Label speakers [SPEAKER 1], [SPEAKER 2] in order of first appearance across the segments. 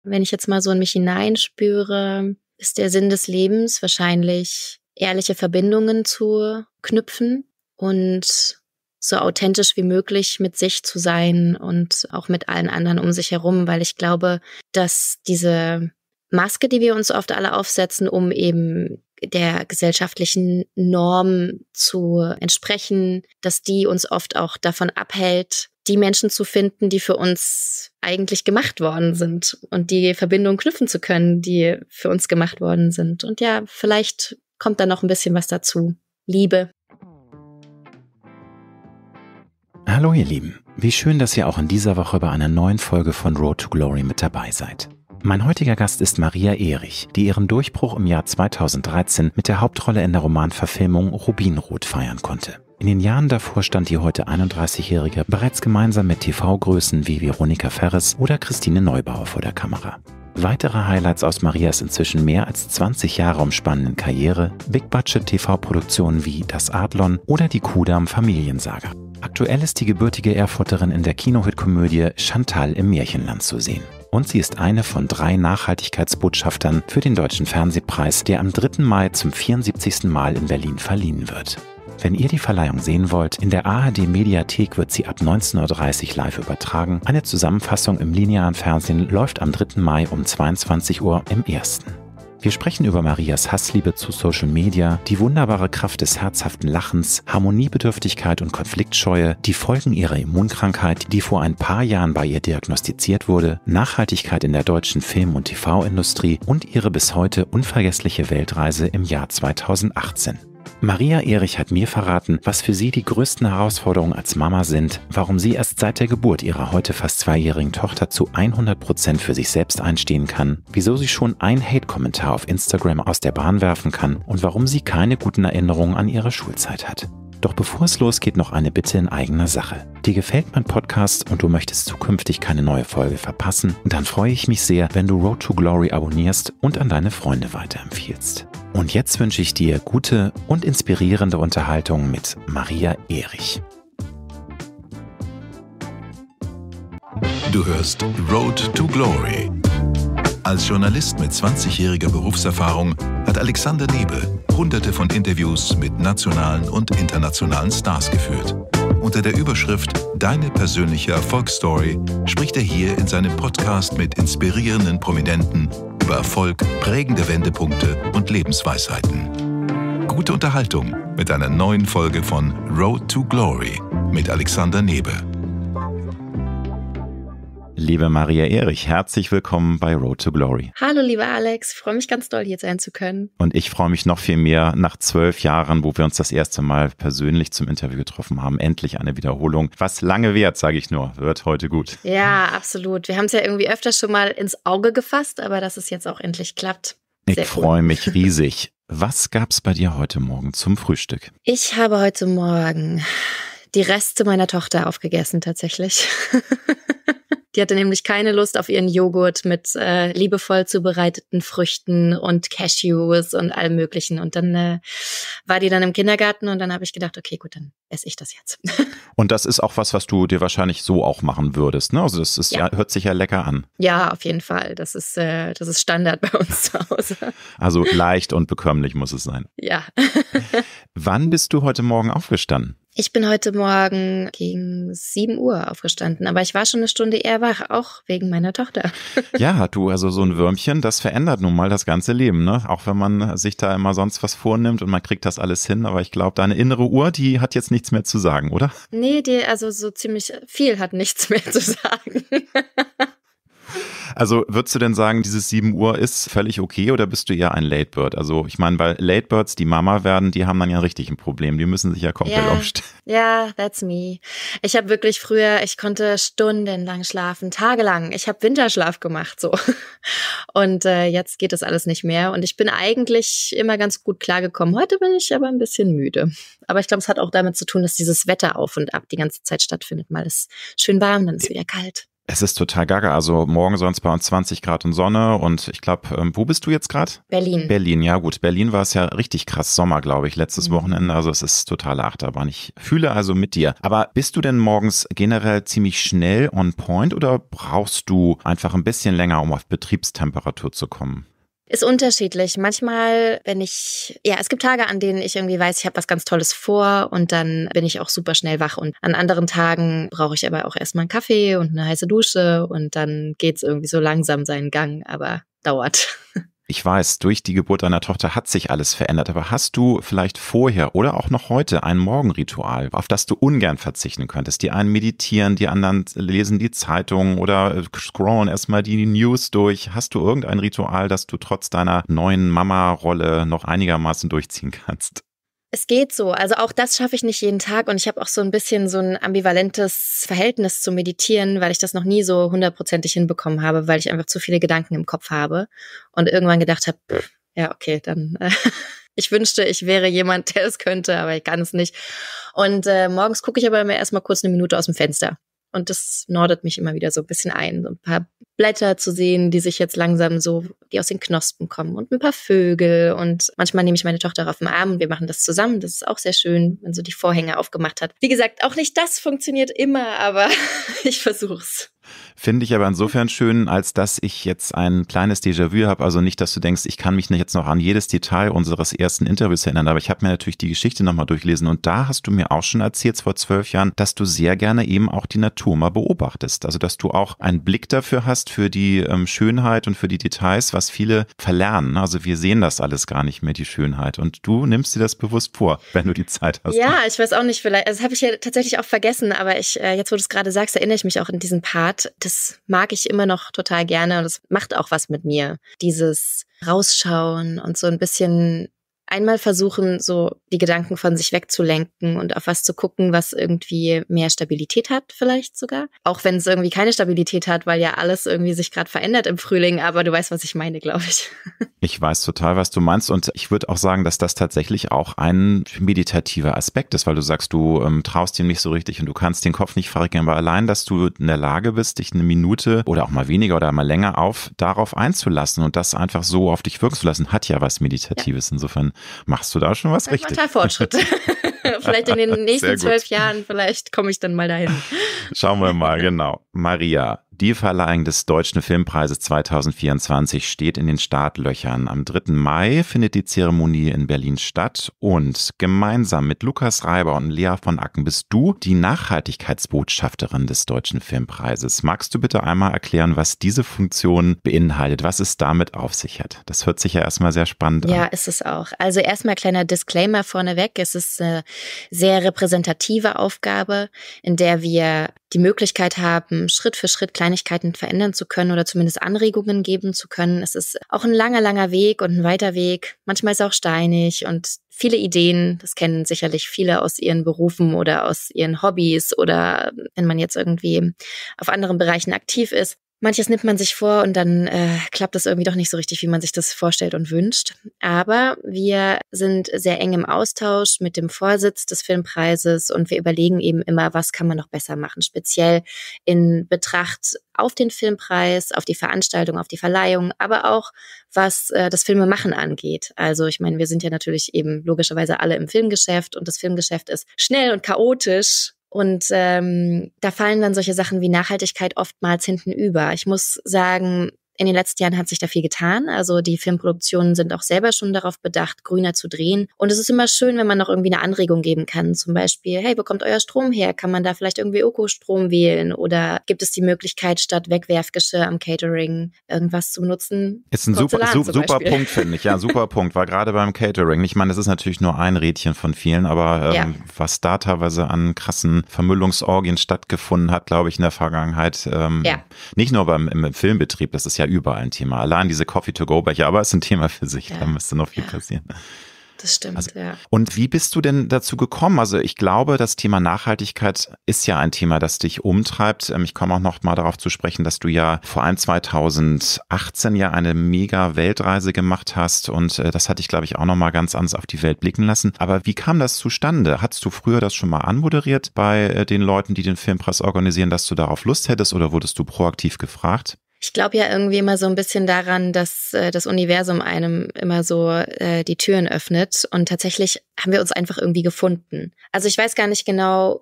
[SPEAKER 1] Wenn ich jetzt mal so in mich hineinspüre, ist der Sinn des Lebens wahrscheinlich, ehrliche Verbindungen zu knüpfen und so authentisch wie möglich mit sich zu sein und auch mit allen anderen um sich herum, weil ich glaube, dass diese Maske, die wir uns oft alle aufsetzen, um eben der gesellschaftlichen Norm zu entsprechen, dass die uns oft auch davon abhält, die Menschen zu finden, die für uns eigentlich gemacht worden sind und die Verbindungen knüpfen zu können, die für uns gemacht worden sind. Und ja, vielleicht kommt da noch ein bisschen was dazu. Liebe.
[SPEAKER 2] Hallo ihr Lieben, wie schön, dass ihr auch in dieser Woche bei einer neuen Folge von Road to Glory mit dabei seid. Mein heutiger Gast ist Maria Erich, die ihren Durchbruch im Jahr 2013 mit der Hauptrolle in der Romanverfilmung Rubinrot feiern konnte. In den Jahren davor stand die heute 31-Jährige bereits gemeinsam mit TV-Größen wie Veronika Ferres oder Christine Neubauer vor der Kamera. Weitere Highlights aus Marias inzwischen mehr als 20 Jahre umspannenden Karriere, Big-Budget-TV-Produktionen wie Das Adlon oder die Kudamm Familiensaga. Aktuell ist die gebürtige Erfurterin in der Kinohit-Komödie Chantal im Märchenland zu sehen. Und sie ist eine von 3 Nachhaltigkeitsbotschaftern für den Deutschen Fernsehpreis, der am 3. Mai zum 74. Mal in Berlin verliehen wird. Wenn ihr die Verleihung sehen wollt, in der ARD-Mediathek wird sie ab 19.30 Uhr live übertragen. Eine Zusammenfassung im linearen Fernsehen läuft am 3. Mai um 22 Uhr im Ersten. Wir sprechen über Marias Hassliebe zu Social Media, die wunderbare Kraft des herzhaften Lachens, Harmoniebedürftigkeit und Konfliktscheue, die Folgen ihrer Immunkrankheit, die vor ein paar Jahren bei ihr diagnostiziert wurde, Nachhaltigkeit in der deutschen Film- und TV-Industrie und ihre bis heute unvergessliche Weltreise im Jahr 2018. Maria Erich hat mir verraten, was für sie die größten Herausforderungen als Mama sind, warum sie erst seit der Geburt ihrer heute fast 2-jährigen Tochter zu 100% für sich selbst einstehen kann, wieso sie schon einen Hate-Kommentar auf Instagram aus der Bahn werfen kann und warum sie keine guten Erinnerungen an ihre Schulzeit hat. Doch bevor es losgeht, noch eine Bitte in eigener Sache. Dir gefällt mein Podcast und du möchtest zukünftig keine neue Folge verpassen? Dann freue ich mich sehr, wenn du Road to Glory abonnierst und an deine Freunde weiterempfiehlst. Und jetzt wünsche ich dir gute und inspirierende Unterhaltung mit Maria Erich.
[SPEAKER 3] Du hörst Road to Glory. Als Journalist mit 20-jähriger Berufserfahrung hat Alexander Nebe Hunderte von Interviews mit nationalen und internationalen Stars geführt. Unter der Überschrift Deine persönliche Erfolgsstory spricht er hier in seinem Podcast mit inspirierenden Prominenten über Erfolg, prägende Wendepunkte und Lebensweisheiten. Gute Unterhaltung mit einer neuen Folge von Road to Glory mit Alexander Nebe.
[SPEAKER 2] Liebe Maria Erich, herzlich willkommen bei Road to Glory.
[SPEAKER 1] Hallo, lieber Alex. Ich freue mich ganz doll, hier sein zu können.
[SPEAKER 2] Und ich freue mich noch viel mehr nach 12 Jahren, wo wir uns das erste Mal persönlich zum Interview getroffen haben. Endlich eine Wiederholung. Was lange währt, sage ich nur, wird heute gut.
[SPEAKER 1] Ja, absolut. Wir haben es ja irgendwie öfter schon mal ins Auge gefasst, aber dass es jetzt auch endlich klappt.
[SPEAKER 2] Ich freue mich riesig. Was gab's bei dir heute Morgen zum Frühstück?
[SPEAKER 1] Ich habe heute Morgen die Reste meiner Tochter aufgegessen, tatsächlich. Die hatte nämlich keine Lust auf ihren Joghurt mit liebevoll zubereiteten Früchten und Cashews und allem Möglichen. Und dann war die dann im Kindergarten und dann habe ich gedacht, okay, gut, dann esse ich das jetzt.
[SPEAKER 2] Und das ist auch was du dir wahrscheinlich so auch machen würdest, ne? Also das ist ja, hört sich ja lecker an.
[SPEAKER 1] Ja, auf jeden Fall. Das ist Standard bei uns zu Hause.
[SPEAKER 2] Also leicht und bekömmlich muss es sein.
[SPEAKER 1] Ja.
[SPEAKER 2] Wann bist du heute Morgen aufgestanden?
[SPEAKER 1] Ich bin heute Morgen gegen 7 Uhr aufgestanden, aber ich war schon eine Stunde eher wach, auch wegen meiner Tochter.
[SPEAKER 2] Ja, du, also so ein Würmchen, das verändert nun mal das ganze Leben, ne? Auch wenn man sich da immer sonst was vornimmt und man kriegt das alles hin, aber ich glaube, deine innere Uhr, die hat jetzt nichts mehr zu sagen, oder?
[SPEAKER 1] Nee, also so ziemlich viel hat nichts mehr zu sagen.
[SPEAKER 2] Also würdest du denn sagen, dieses 7 Uhr ist völlig okay oder bist du eher ein Late Bird? Also ich meine, weil Late Birds, die Mama werden, die haben dann ja richtig ein Problem. Die müssen sich ja komplett umstellen.
[SPEAKER 1] Ja, that's me. Ich habe wirklich früher, ich konnte stundenlang schlafen, tagelang. Ich habe Winterschlaf gemacht so. Und jetzt geht das alles nicht mehr. Und ich bin eigentlich immer ganz gut klargekommen. Heute bin ich aber ein bisschen müde. Aber ich glaube, es hat auch damit zu tun, dass dieses Wetter auf und ab die ganze Zeit stattfindet. Mal ist schön warm, dann ist wieder kalt.
[SPEAKER 2] Es ist total gaga. Also morgen sonst bei uns 20 Grad und Sonne und ich glaube, wo bist du jetzt gerade?
[SPEAKER 1] Berlin.
[SPEAKER 2] Berlin, ja gut. Berlin war es ja richtig krass Sommer, glaube ich, letztes Wochenende. Also es ist totale Achterbahn. Ich fühle also mit dir. Aber bist du denn morgens generell ziemlich schnell on point oder brauchst du einfach ein bisschen länger, um auf Betriebstemperatur zu kommen?
[SPEAKER 1] Ist unterschiedlich. Manchmal, es gibt Tage, an denen ich irgendwie weiß, ich habe was ganz Tolles vor und dann bin ich auch super schnell wach. Und an anderen Tagen brauche ich aber auch erstmal einen Kaffee und eine heiße Dusche und dann geht's irgendwie so langsam seinen Gang, aber dauert.
[SPEAKER 2] Ich weiß, durch die Geburt deiner Tochter hat sich alles verändert, aber hast du vielleicht vorher oder auch noch heute ein Morgenritual, auf das du ungern verzichten könntest? Die einen meditieren, die anderen lesen die Zeitung oder scrollen erstmal die News durch. Hast du irgendein Ritual, das du trotz deiner neuen Mama-Rolle noch einigermaßen durchziehen kannst?
[SPEAKER 1] Es geht so. Also auch das schaffe ich nicht jeden Tag und ich habe auch so ein bisschen so ein ambivalentes Verhältnis zu Meditieren, weil ich das noch nie so 100%ig hinbekommen habe, weil ich einfach zu viele Gedanken im Kopf habe und irgendwann gedacht habe, ja okay, dann ich wünschte, ich wäre jemand, der es könnte, aber ich kann es nicht. Und morgens gucke ich aber immer erstmal kurz eine Minute aus dem Fenster. Und das nordet mich immer wieder so ein bisschen ein. So ein paar Blätter zu sehen, die sich jetzt langsam so, die aus den Knospen kommen und ein paar Vögel. Und manchmal nehme ich meine Tochter auf den Arm und wir machen das zusammen. Das ist auch sehr schön, wenn so die Vorhänge aufgemacht hat. Wie gesagt, auch nicht das funktioniert immer, aber ich versuch's.
[SPEAKER 2] Finde ich aber insofern schön, als dass ich jetzt ein kleines Déjà-vu habe. Also nicht, dass du denkst, ich kann mich nicht jetzt noch an jedes Detail unseres ersten Interviews erinnern, aber ich habe mir natürlich die Geschichte nochmal durchlesen und da hast du mir auch schon erzählt, vor 12 Jahren, dass du sehr gerne eben auch die Natur mal beobachtest. Also dass du auch einen Blick dafür hast, für die Schönheit und für die Details, was viele verlernen. Also wir sehen das alles gar nicht mehr, die Schönheit. Und du nimmst dir das bewusst vor, wenn du die Zeit hast.
[SPEAKER 1] Ja, ich weiß auch nicht, vielleicht, also das habe ich ja tatsächlich auch vergessen, aber jetzt, wo du es gerade sagst, erinnere ich mich auch an diesen Part. Das mag ich immer noch total gerne und das macht auch was mit mir. Dieses Rausschauen und so ein bisschen einmal versuchen, so die Gedanken von sich wegzulenken und auf was zu gucken, was irgendwie mehr Stabilität hat vielleicht sogar. Auch wenn es irgendwie keine Stabilität hat, weil ja alles irgendwie sich gerade verändert im Frühling, aber du weißt, was ich meine, glaube ich.
[SPEAKER 2] Ich weiß total, was du meinst und ich würde auch sagen, dass das tatsächlich auch ein meditativer Aspekt ist, weil du sagst, du traust ihm nicht so richtig und du kannst den Kopf nicht verrückt, aber allein, dass du in der Lage bist, dich eine Minute oder auch mal weniger oder mal länger darauf einzulassen und das einfach so auf dich wirken zu lassen, hat ja was Meditatives. Ja. Insofern machst du da schon was richtig.
[SPEAKER 1] Total Fortschritt. Vielleicht in den nächsten 12 Jahren, vielleicht komme ich dann mal dahin.
[SPEAKER 2] Schauen wir mal, genau. Maria, die Verleihung des Deutschen Filmpreises 2024 steht in den Startlöchern. Am 3. Mai findet die Zeremonie in Berlin statt und gemeinsam mit Lukas Reiber und Lea von Acken bist du die Nachhaltigkeitsbotschafterin des Deutschen Filmpreises. Magst du bitte einmal erklären, was diese Funktion beinhaltet, was es damit auf sich hat? Das hört sich ja erstmal sehr spannend an.
[SPEAKER 1] Ja, ist es auch. Also erstmal kleiner Disclaimer vorneweg. Es ist eine sehr repräsentative Aufgabe, in der wir die Möglichkeit haben, Schritt für Schritt Kleinigkeiten verändern zu können oder zumindest Anregungen geben zu können. Es ist auch ein langer, langer Weg und ein weiter Weg. Manchmal ist es auch steinig und viele Ideen. Das kennen sicherlich viele aus ihren Berufen oder aus ihren Hobbys oder wenn man jetzt irgendwie auf anderen Bereichen aktiv ist. Manches nimmt man sich vor und dann klappt es irgendwie doch nicht so richtig, wie man sich das vorstellt und wünscht. Aber wir sind sehr eng im Austausch mit dem Vorsitz des Filmpreises und wir überlegen eben immer, was kann man noch besser machen, speziell in Betracht auf den Filmpreis, auf die Veranstaltung, auf die Verleihung, aber auch was das Filmemachen angeht. Also ich meine, wir sind ja natürlich eben logischerweise alle im Filmgeschäft und das Filmgeschäft ist schnell und chaotisch. Und da fallen dann solche Sachen wie Nachhaltigkeit oftmals hinten über. Ich muss sagen, in den letzten Jahren hat sich da viel getan. Also die Filmproduktionen sind auch selber schon darauf bedacht, grüner zu drehen. Und es ist immer schön, wenn man noch irgendwie eine Anregung geben kann. Zum Beispiel, hey, wo kommt euer Strom her? Kann man da vielleicht irgendwie Ökostrom wählen? Oder gibt es die Möglichkeit, statt Wegwerfgeschirr am Catering irgendwas zu benutzen?
[SPEAKER 2] Ist ein super Punkt, finde ich. Ja, super Punkt. War gerade beim Catering. Ich meine, das ist natürlich nur ein Rädchen von vielen, aber was da teilweise an krassen Vermüllungsorgien stattgefunden hat, glaube ich, in der Vergangenheit. Nicht nur im Filmbetrieb, das ist ja überall ein Thema. Allein diese Coffee-to-go-Becher, aber es ist ein Thema für sich. Da müsste noch viel passieren.
[SPEAKER 1] Das stimmt, ja.
[SPEAKER 2] Und wie bist du denn dazu gekommen? Also ich glaube, das Thema Nachhaltigkeit ist ja ein Thema, das dich umtreibt. Ich komme auch noch mal darauf zu sprechen, dass du ja vor allem 2018 ja eine mega Weltreise gemacht hast und das hat dich, glaube ich, auch noch mal ganz anders auf die Welt blicken lassen. Aber wie kam das zustande? Hattest du früher das schon mal anmoderiert bei den Leuten, die den Filmpreis organisieren, dass du darauf Lust hättest oder wurdest du proaktiv gefragt?
[SPEAKER 1] Ich glaube ja irgendwie immer so ein bisschen daran, dass das Universum einem immer so die Türen öffnet und tatsächlich haben wir uns einfach irgendwie gefunden. Also ich weiß gar nicht genau,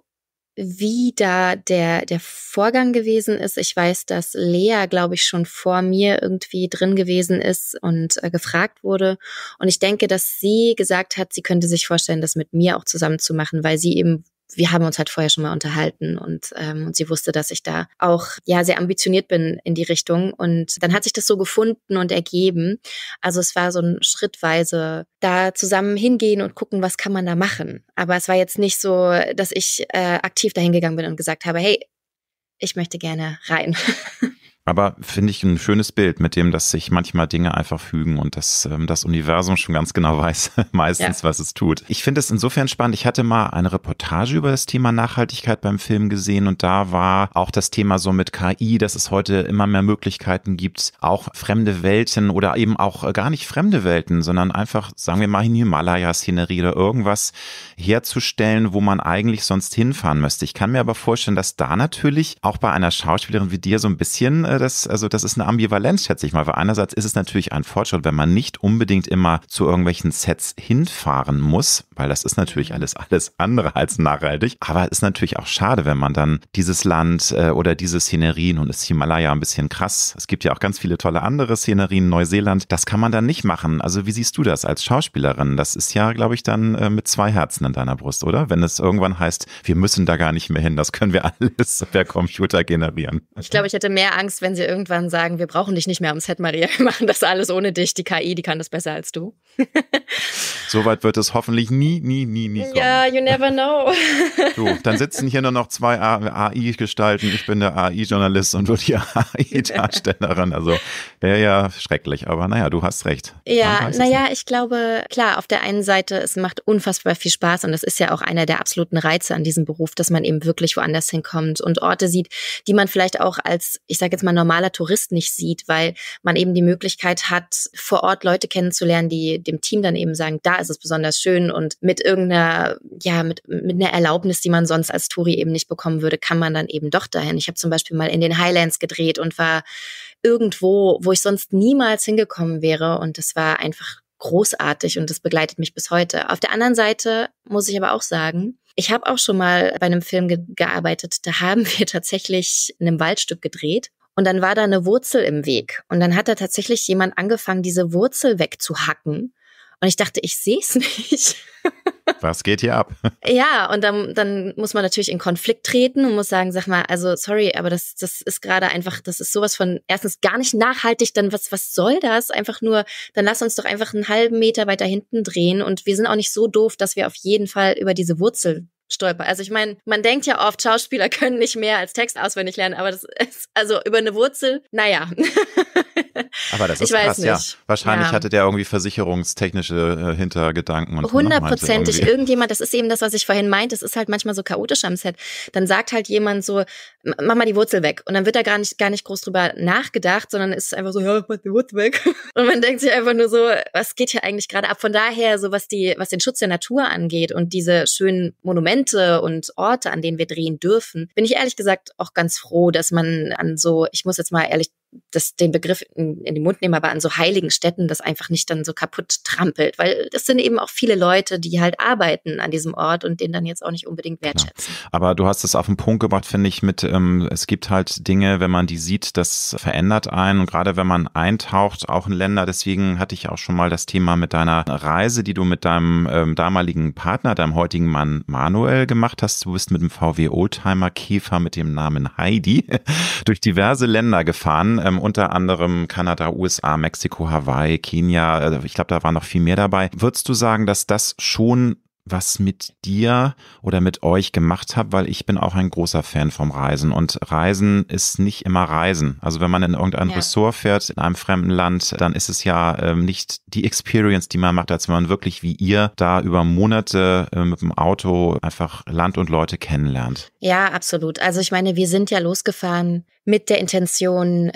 [SPEAKER 1] wie da der Vorgang gewesen ist. Ich weiß, dass Lea, glaube ich, schon vor mir irgendwie drin gewesen ist und gefragt wurde. Und ich denke, dass sie gesagt hat, sie könnte sich vorstellen, das mit mir auch zusammen zu machen, weil sie eben, wir haben uns halt vorher schon mal unterhalten und sie wusste, dass ich da auch sehr ambitioniert bin in die Richtung und dann hat sich das so gefunden und ergeben. Also es war so ein schrittweise da zusammen hingehen und gucken, was kann man da machen. Aber es war jetzt nicht so, dass ich aktiv dahin gegangen bin und gesagt habe, hey, ich möchte gerne rein.
[SPEAKER 2] Aber finde ich ein schönes Bild, mit dem, dass sich manchmal Dinge einfach fügen und dass das Universum schon ganz genau weiß meistens, was es tut. Ich finde es insofern spannend. Ich hatte mal eine Reportage über das Thema Nachhaltigkeit beim Film gesehen und da war auch das Thema so mit KI, dass es heute immer mehr Möglichkeiten gibt, auch fremde Welten oder eben auch gar nicht fremde Welten, sondern einfach, sagen wir mal, in Himalaya-Szenerie oder irgendwas herzustellen, wo man eigentlich sonst hinfahren müsste. Ich kann mir aber vorstellen, dass da natürlich auch bei einer Schauspielerin wie dir so ein bisschen das ist eine Ambivalenz, schätze ich mal, weil einerseits ist es natürlich ein Fortschritt, wenn man nicht unbedingt immer zu irgendwelchen Sets hinfahren muss, weil das ist natürlich alles andere als nachhaltig, aber es ist natürlich auch schade, wenn man dann dieses Land oder diese Szenerien, und ist Himalaya ein bisschen krass, es gibt ja auch ganz viele tolle andere Szenerien, Neuseeland, das kann man dann nicht machen. Also wie siehst du das als Schauspielerin? Das ist ja, glaube ich, dann mit zwei Herzen in deiner Brust, oder? Wenn es irgendwann heißt, wir müssen da gar nicht mehr hin, das können wir alles per Computer generieren.
[SPEAKER 1] Ich glaube, ich hätte mehr Angst, wenn sie irgendwann sagen, wir brauchen dich nicht mehr am Set, Maria, wir machen das alles ohne dich, die KI, die kann das besser als du.
[SPEAKER 2] Soweit wird es hoffentlich nie kommen.
[SPEAKER 1] Ja, you never know.
[SPEAKER 2] Du, dann sitzen hier nur noch zwei AI-Gestalten, ich bin der AI-Journalist und du die AI-Darstellerin, also wäre ja schrecklich, aber naja, du hast recht.
[SPEAKER 1] Ja, naja, ich glaube, klar, auf der einen Seite, es macht unfassbar viel Spaß und das ist ja auch einer der absoluten Reize an diesem Beruf, dass man eben wirklich woanders hinkommt und Orte sieht, die man vielleicht auch als, ich sage jetzt mal, normaler Tourist nicht sieht, weil man eben die Möglichkeit hat, vor Ort Leute kennenzulernen, die dem Team dann eben sagen, da ist es besonders schön und mit irgendeiner, mit einer Erlaubnis, die man sonst als Touri eben nicht bekommen würde, kann man dann eben doch dahin. Ich habe zum Beispiel mal in den Highlands gedreht und war irgendwo, wo ich sonst niemals hingekommen wäre und das war einfach großartig und das begleitet mich bis heute. Auf der anderen Seite muss ich aber auch sagen, ich habe auch schon mal bei einem Film gearbeitet, da haben wir tatsächlich in einem Waldstück gedreht. Und dann war da eine Wurzel im Weg. Und dann hat da tatsächlich jemand angefangen, diese Wurzel wegzuhacken. Und ich dachte, ich sehe es nicht.
[SPEAKER 2] Was geht hier ab?
[SPEAKER 1] Ja, und dann muss man natürlich in Konflikt treten und muss sagen, sag mal, also sorry, aber das ist gerade einfach, das ist sowas von erstens gar nicht nachhaltig, dann was soll das? Einfach nur, dann lass uns doch einfach einen halben Meter weiter hinten drehen und wir sind auch nicht so doof, dass wir auf jeden Fall über diese Wurzel stolpern. Also ich meine, man denkt ja oft, Schauspieler können nicht mehr als Text auswendig lernen, aber das ist, also über eine Wurzel, naja.
[SPEAKER 2] Aber das ist krass, ja. Wahrscheinlich hatte der irgendwie versicherungstechnische Hintergedanken.
[SPEAKER 1] 100%. Irgendjemand, das ist eben das, was ich vorhin meinte, es ist halt manchmal so chaotisch am Set. Dann sagt halt jemand so, mach mal die Wurzel weg. Und dann wird da gar nicht groß drüber nachgedacht, sondern es ist einfach so, ja, mach die Wurzel weg. Und man denkt sich einfach nur so, was geht hier eigentlich gerade ab? Von daher, so was den Schutz der Natur angeht und diese schönen Monumente und Orte, an denen wir drehen dürfen, bin ich ehrlich gesagt auch ganz froh, dass man an so, ich muss jetzt mal ehrlich den Begriff in den Mund nehmen, aber an so heiligen Städten das einfach nicht dann so kaputt trampelt, weil das sind eben auch viele Leute, die halt arbeiten an diesem Ort und den dann jetzt auch nicht unbedingt wertschätzen.
[SPEAKER 2] Ja. Aber du hast es auf den Punkt gebracht, finde ich, mit es gibt halt Dinge, wenn man die sieht, das verändert einen und gerade wenn man eintaucht, auch in Länder, deswegen hatte ich auch schon mal das Thema mit deiner Reise, die du mit deinem damaligen Partner, deinem heutigen Mann Manuel gemacht hast. Du bist mit dem VW Oldtimer Käfer mit dem Namen Heidi durch diverse Länder gefahren, unter anderem Kanada, USA, Mexiko, Hawaii, Kenia, ich glaube, da war noch viel mehr dabei. Würdest du sagen, dass das schon was mit dir oder mit euch gemacht hat, weil ich bin auch ein großer Fan vom Reisen und Reisen ist nicht immer Reisen. Also wenn man in irgendein Ressort fährt, in einem fremden Land, dann ist es ja nicht die Experience, die man macht, als wenn man wirklich wie ihr da über Monate mit dem Auto einfach Land und Leute kennenlernt.
[SPEAKER 1] Ja, absolut. Also ich meine, wir sind ja losgefahren mit der Intention,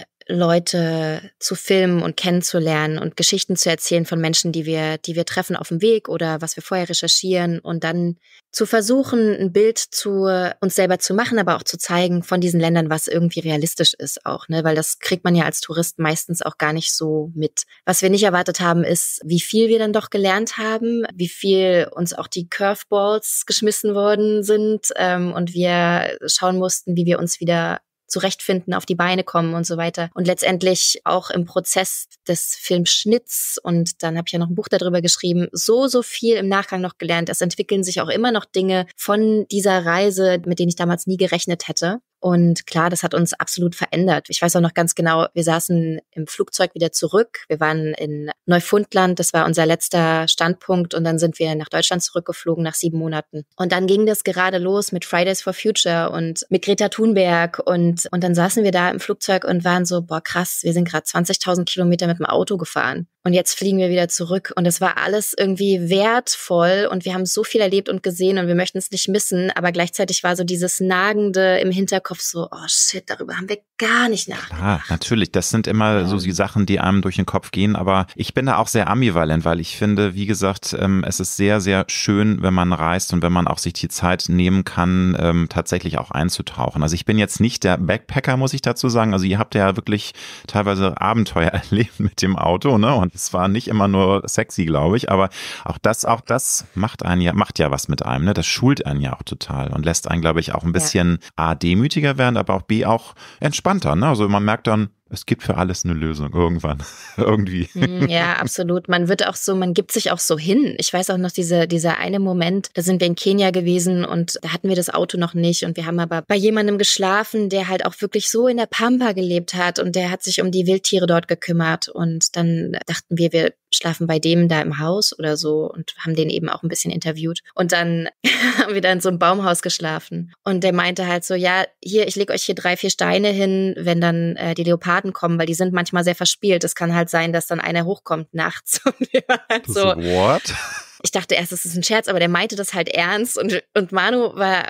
[SPEAKER 1] Leute zu filmen und kennenzulernen und Geschichten zu erzählen von Menschen, die wir treffen auf dem Weg oder was wir vorher recherchieren und dann zu versuchen, ein Bild zu uns selber zu machen, aber auch zu zeigen von diesen Ländern, was irgendwie realistisch ist auch, ne, weil das kriegt man ja als Tourist meistens auch gar nicht so mit. Was wir nicht erwartet haben, ist, wie viel wir dann doch gelernt haben, wie viel uns auch die Curveballs geschmissen worden sind, und wir schauen mussten, wie wir uns wieder zurechtfinden, auf die Beine kommen und so weiter. Und letztendlich auch im Prozess des Filmschnitts, und dann habe ich ja noch ein Buch darüber geschrieben, so viel im Nachgang noch gelernt. Es entwickeln sich auch immer noch Dinge von dieser Reise, mit denen ich damals nie gerechnet hätte. Und klar, das hat uns absolut verändert. Ich weiß auch noch ganz genau, wir saßen im Flugzeug wieder zurück. Wir waren in Neufundland, das war unser letzter Standpunkt. Und dann sind wir nach Deutschland zurückgeflogen nach 7 Monaten. Und dann ging das gerade los mit Fridays for Future und mit Greta Thunberg. Und dann saßen wir da im Flugzeug und waren so, boah krass, wir sind gerade 20.000 Kilometer mit dem Auto gefahren. Und jetzt fliegen wir wieder zurück. Und es war alles irgendwie wertvoll. Und wir haben so viel erlebt und gesehen und wir möchten es nicht missen. Aber gleichzeitig war so dieses Nagende im Hinterkopf so, oh shit, darüber haben wir gar nicht nachgedacht.
[SPEAKER 2] Ah, natürlich, das sind immer so die Sachen, die einem durch den Kopf gehen, aber ich bin da auch sehr ambivalent, weil ich finde, wie gesagt, es ist sehr, sehr schön, wenn man reist und wenn man auch sich die Zeit nehmen kann, tatsächlich auch einzutauchen. Also ich bin jetzt nicht der Backpacker, muss ich dazu sagen, also ihr habt ja wirklich teilweise Abenteuer erlebt mit dem Auto, ne, und es war nicht immer nur sexy, glaube ich, aber auch das macht ja was mit einem, ne, das schult einen ja auch total und lässt einen, glaube ich, auch ein bisschen demütiger werden, aber auch B auch entspannter. Ne? Also man merkt dann, es gibt für alles eine Lösung irgendwann, irgendwie.
[SPEAKER 1] Ja, absolut. Man gibt sich auch so hin. Ich weiß auch noch dieser eine Moment, da sind wir in Kenia gewesen und da hatten wir das Auto noch nicht und wir haben aber bei jemandem geschlafen, der halt auch wirklich so in der Pampa gelebt hat und der hat sich um die Wildtiere dort gekümmert und dann dachten wir schlafen bei dem da im Haus oder so und haben den eben auch ein bisschen interviewt. Und dann haben wir da in so einem Baumhaus geschlafen und der meinte halt so, ja, hier, ich lege euch hier 3, 4 Steine hin, wenn dann die Leoparden kommen, weil die sind manchmal sehr verspielt. Es kann halt sein, dass dann einer hochkommt nachts und wir waren halt so.
[SPEAKER 2] What?
[SPEAKER 1] Ich dachte erst, es ist ein Scherz, aber der meinte das halt ernst und Manu war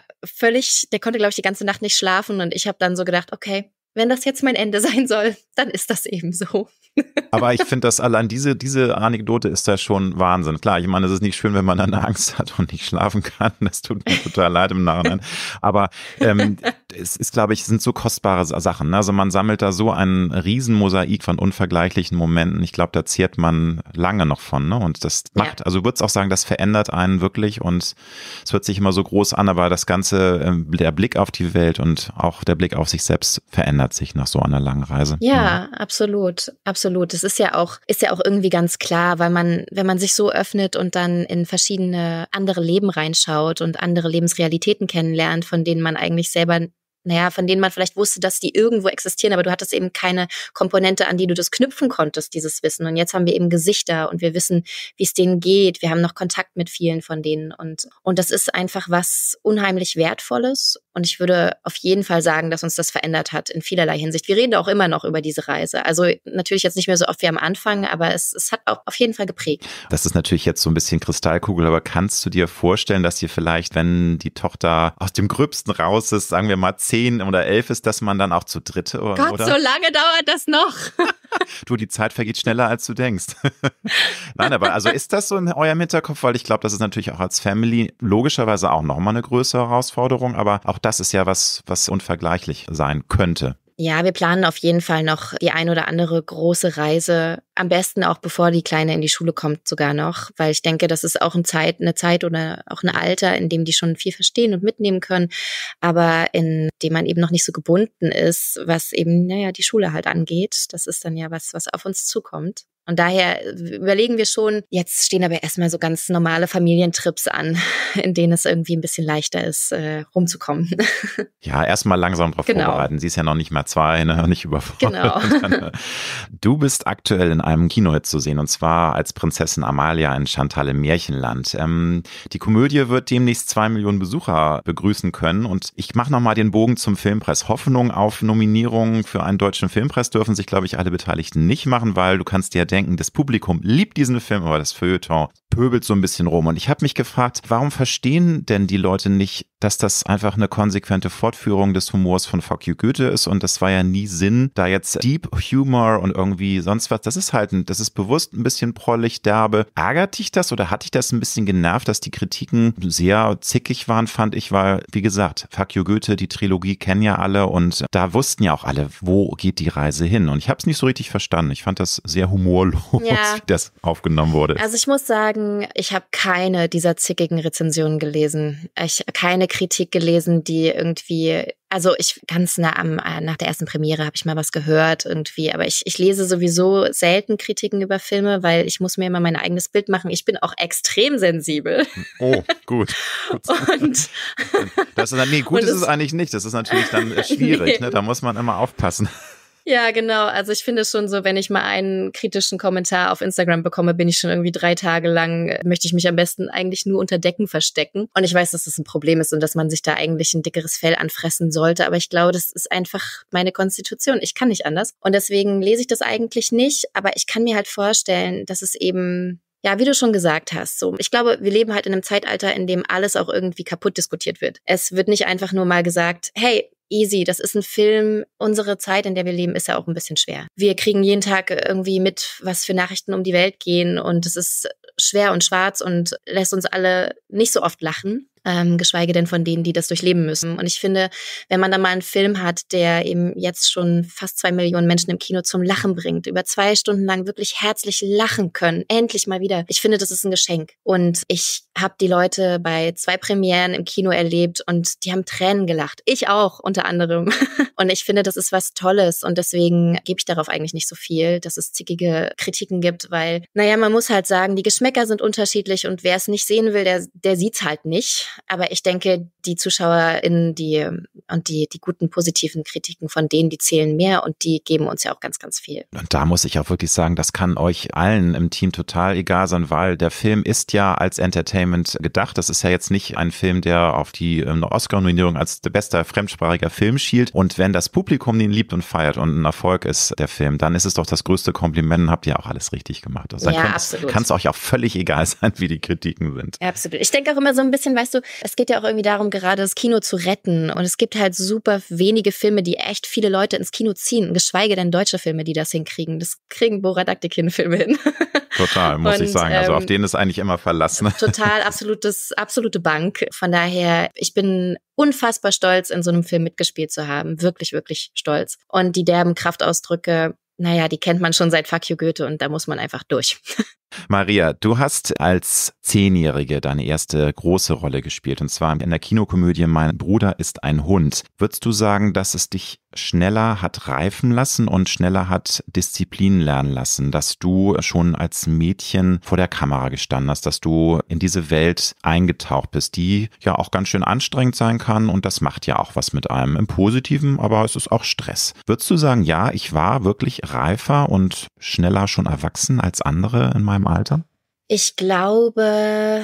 [SPEAKER 1] der konnte, glaube ich, die ganze Nacht nicht schlafen und ich habe dann so gedacht, okay, wenn das jetzt mein Ende sein soll, dann ist das eben so.
[SPEAKER 2] Aber ich finde, dass allein diese Anekdote ist da schon Wahnsinn. Klar, ich meine, es ist nicht schön, wenn man dann Angst hat und nicht schlafen kann. Das tut mir total leid im Nachhinein. Aber es ist, glaube ich, sind so kostbare Sachen. Also man sammelt da so ein Riesenmosaik von unvergleichlichen Momenten. Ich glaube, da zehrt man lange noch von. Ne? Und das macht, also würdest auch sagen, das verändert einen wirklich. Und es hört sich immer so groß an, aber das Ganze, der Blick auf die Welt und auch der Blick auf sich selbst verändert sich nach so einer langen Reise.
[SPEAKER 1] Ja, absolut. Absolut. Das ist ja auch irgendwie ganz klar, weil wenn man sich so öffnet und dann in verschiedene andere Leben reinschaut und andere Lebensrealitäten kennenlernt, von denen man eigentlich selber von denen man vielleicht wusste, dass die irgendwo existieren, aber du hattest eben keine Komponente, an die du das knüpfen konntest, dieses Wissen. Und jetzt haben wir eben Gesichter und wir wissen, wie es denen geht. Wir haben noch Kontakt mit vielen von denen. Und das ist einfach was unheimlich Wertvolles. Und ich würde auf jeden Fall sagen, dass uns das verändert hat in vielerlei Hinsicht. Wir reden auch immer noch über diese Reise. Also natürlich jetzt nicht mehr so oft wie am Anfang, aber es hat auch auf jeden Fall geprägt.
[SPEAKER 2] Das ist natürlich jetzt so ein bisschen Kristallkugel, aber kannst du dir vorstellen, dass ihr vielleicht, wenn die Tochter aus dem Gröbsten raus ist, sagen wir mal 10 oder 11 ist, dass man dann auch zu dritt oder?
[SPEAKER 1] Gott, so lange dauert das noch.
[SPEAKER 2] Du, die Zeit vergeht schneller, als du denkst. Nein, aber also ist das so in eurem Hinterkopf? Weil ich glaube, das ist natürlich auch als Family logischerweise auch nochmal eine größere Herausforderung, aber auch das ist ja was unvergleichlich sein könnte.
[SPEAKER 1] Ja, wir planen auf jeden Fall noch die ein oder andere große Reise. Am besten auch bevor die Kleine in die Schule kommt sogar noch, weil ich denke, das ist auch eine Zeit oder auch ein Alter, in dem die schon viel verstehen und mitnehmen können, aber in dem man eben noch nicht so gebunden ist, was eben, die Schule halt angeht. Das ist dann ja was auf uns zukommt. Und daher überlegen wir schon, jetzt stehen aber erstmal so ganz normale Familientrips an, in denen es irgendwie ein bisschen leichter ist, rumzukommen.
[SPEAKER 2] Ja, erstmal langsam drauf vorbereiten. Sie ist ja noch nicht mal 2, ne? Nicht überfordert.
[SPEAKER 1] Genau.
[SPEAKER 2] Du bist aktuell in einem Kinohit zu sehen, und zwar als Prinzessin Amalia in Chantal im Märchenland. Die Komödie wird demnächst 2 Millionen Besucher begrüßen können, und ich mache nochmal den Bogen zum Filmpreis. Hoffnung auf Nominierungen für einen deutschen Filmpreis dürfen sich, glaube ich, alle Beteiligten nicht machen, weil du kannst dir denken, das Publikum liebt diesen Film, aber das Feuilleton pöbelt so ein bisschen rum. Und ich habe mich gefragt, warum verstehen denn die Leute nicht, dass das einfach eine konsequente Fortführung des Humors von Fuck You Goethe ist, und das war ja nie Sinn, da jetzt Deep Humor und irgendwie sonst was, das ist bewusst ein bisschen prollig, derbe. Ärgert dich das oder hat dich das ein bisschen genervt, dass die Kritiken sehr zickig waren, fand ich, weil, wie gesagt, Fuck You Goethe, die Trilogie kennen ja alle, und da wussten ja auch alle, wo geht die Reise hin, und ich habe es nicht so richtig verstanden. Ich fand das sehr humorlos, wie das aufgenommen wurde.
[SPEAKER 1] Also ich muss sagen, ich habe keine dieser zickigen Rezensionen gelesen. Ich habe keine Kritik gelesen, die irgendwie, also ich ganz nach der ersten Premiere habe ich mal was gehört irgendwie, aber ich lese sowieso selten Kritiken über Filme, weil ich muss mir immer mein eigenes Bild machen. Ich bin auch extrem sensibel.
[SPEAKER 2] Oh, gut.
[SPEAKER 1] Und
[SPEAKER 2] das ist, gut ist es eigentlich nicht. Das ist natürlich dann schwierig, ne? Da muss man immer aufpassen.
[SPEAKER 1] Ja, genau. Also ich finde schon so, wenn ich mal einen kritischen Kommentar auf Instagram bekomme, bin ich schon irgendwie 3 Tage lang, möchte ich mich am besten eigentlich nur unter Decken verstecken. Und ich weiß, dass das ein Problem ist und dass man sich da eigentlich ein dickeres Fell anfressen sollte. Aber ich glaube, das ist einfach meine Konstitution. Ich kann nicht anders. Und deswegen lese ich das eigentlich nicht. Aber ich kann mir halt vorstellen, dass es eben, ja, wie du schon gesagt hast, so. Ich glaube, wir leben halt in einem Zeitalter, in dem alles auch irgendwie kaputt diskutiert wird. Es wird nicht einfach nur mal gesagt, hey, easy, das ist ein Film. Unsere Zeit, in der wir leben, ist ja auch ein bisschen schwer. Wir kriegen jeden Tag irgendwie mit, was für Nachrichten um die Welt gehen, und es ist schwer und schwarz und lässt uns alle nicht so oft lachen. Geschweige denn von denen, die das durchleben müssen. Und ich finde, wenn man da mal einen Film hat, der eben jetzt schon fast 2 Millionen Menschen im Kino zum Lachen bringt, über 2 Stunden lang wirklich herzlich lachen können, endlich mal wieder. Ich finde, das ist ein Geschenk. Und ich habe die Leute bei 2 Premieren im Kino erlebt und die haben Tränen gelacht. Ich auch, unter anderem. Und ich finde, das ist was Tolles, und deswegen gebe ich darauf eigentlich nicht so viel, dass es zickige Kritiken gibt, weil, man muss halt sagen, die Geschmäcker sind unterschiedlich, und wer es nicht sehen will, der sieht's halt nicht. Aber ich denke, die ZuschauerInnen, die guten, positiven Kritiken von denen, die zählen mehr, und die geben uns ja auch ganz, ganz viel.
[SPEAKER 2] Und da muss ich auch wirklich sagen, das kann euch allen im Team total egal sein, weil der Film ist ja als Entertainment gedacht. Das ist ja jetzt nicht ein Film, der auf die Oscar-Nominierung als bester fremdsprachiger Film schielt. Und wenn das Publikum den liebt und feiert und ein Erfolg ist, der Film, dann ist es doch das größte Kompliment, und habt ihr auch alles richtig gemacht. Also
[SPEAKER 1] ja,
[SPEAKER 2] absolut. Kann es euch auch völlig egal sein, wie die Kritiken sind.
[SPEAKER 1] Absolut. Ich denke auch immer so ein bisschen, weißt du, es geht ja auch irgendwie darum, gerade das Kino zu retten. Und es gibt halt super wenige Filme, die echt viele Leute ins Kino ziehen. Geschweige denn deutsche Filme, die das hinkriegen. Das kriegen Boradaktikin-Filme hin.
[SPEAKER 2] Total, muss ich sagen. Also auf denen ist eigentlich immer Verlass. Ne?
[SPEAKER 1] Total, absolute Bank. Von daher, ich bin unfassbar stolz, in so einem Film mitgespielt zu haben. Wirklich, wirklich stolz. Und die derben Kraftausdrücke, die kennt man schon seit Fuck You Goethe, und da muss man einfach durch.
[SPEAKER 2] Maria, du hast als 10-Jährige deine erste große Rolle gespielt, und zwar in der Kinokomödie Mein Bruder ist ein Hund. Würdest du sagen, dass es dich schneller hat reifen lassen und schneller hat Disziplin lernen lassen, dass du schon als Mädchen vor der Kamera gestanden hast, dass du in diese Welt eingetaucht bist, die ja auch ganz schön anstrengend sein kann, und das macht ja auch was mit einem im Positiven, aber es ist auch Stress. Würdest du sagen, ja, ich war wirklich reifer und schneller schon erwachsen als andere in meinem Alter?
[SPEAKER 1] Ich glaube,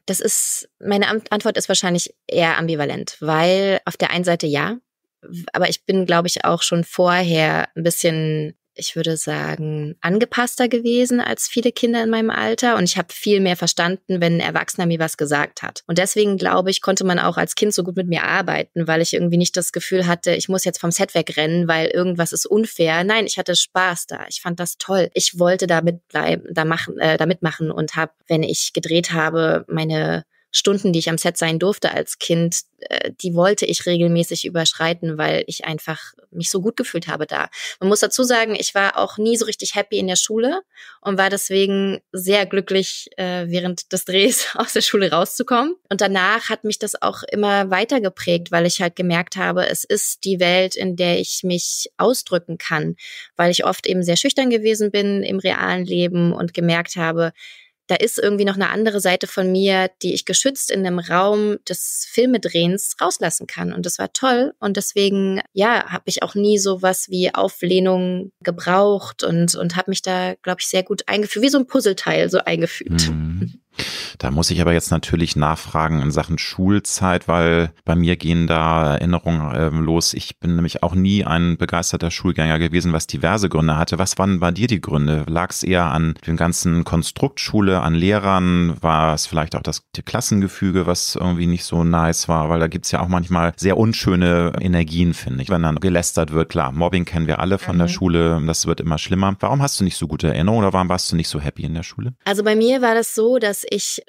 [SPEAKER 1] meine Antwort ist wahrscheinlich eher ambivalent, weil auf der einen Seite ja, aber ich bin, glaube ich, auch schon vorher ein bisschen, ich würde sagen, angepasster gewesen als viele Kinder in meinem Alter, und ich habe viel mehr verstanden, wenn ein Erwachsener mir was gesagt hat. Und deswegen, glaube ich, konnte man auch als Kind so gut mit mir arbeiten, weil ich irgendwie nicht das Gefühl hatte, ich muss jetzt vom Set wegrennen, weil irgendwas ist unfair. Nein, ich hatte Spaß da. Ich fand das toll. Ich wollte da mitmachen und habe, wenn ich gedreht habe, meine Stunden, die ich am Set sein durfte als Kind, die wollte ich regelmäßig überschreiten, weil ich einfach mich so gut gefühlt habe da. Man muss dazu sagen, ich war auch nie so richtig happy in der Schule und war deswegen sehr glücklich, während des Drehs aus der Schule rauszukommen. Und danach hat mich das auch immer weiter geprägt, weil ich halt gemerkt habe, es ist die Welt, in der ich mich ausdrücken kann, weil ich oft eben sehr schüchtern gewesen bin im realen Leben und gemerkt habe, da ist irgendwie noch eine andere Seite von mir, die ich geschützt in einem Raum des Filmedrehens rauslassen kann. Und das war toll. Und deswegen, ja, habe ich auch nie sowas wie Auflehnung gebraucht und habe mich da, glaube ich, sehr gut eingefügt, wie so ein Puzzleteil so eingefügt.
[SPEAKER 2] Da muss ich aber jetzt natürlich nachfragen in Sachen Schulzeit, weil bei mir gehen da Erinnerungen los. Ich bin nämlich auch nie ein begeisterter Schulgänger gewesen, was diverse Gründe hatte. Was waren bei dir die Gründe? Lag es eher an dem ganzen Konstrukt Schule, an Lehrern? War es vielleicht auch das Klassengefüge, was irgendwie nicht so nice war? Weil da gibt's ja auch manchmal sehr unschöne Energien, finde ich. Wenn dann gelästert wird, klar, Mobbing kennen wir alle von der Schule, das wird immer schlimmer. Warum hast du nicht so gute Erinnerungen oder warum warst du nicht so happy in der Schule?
[SPEAKER 1] Also bei mir war das so, dass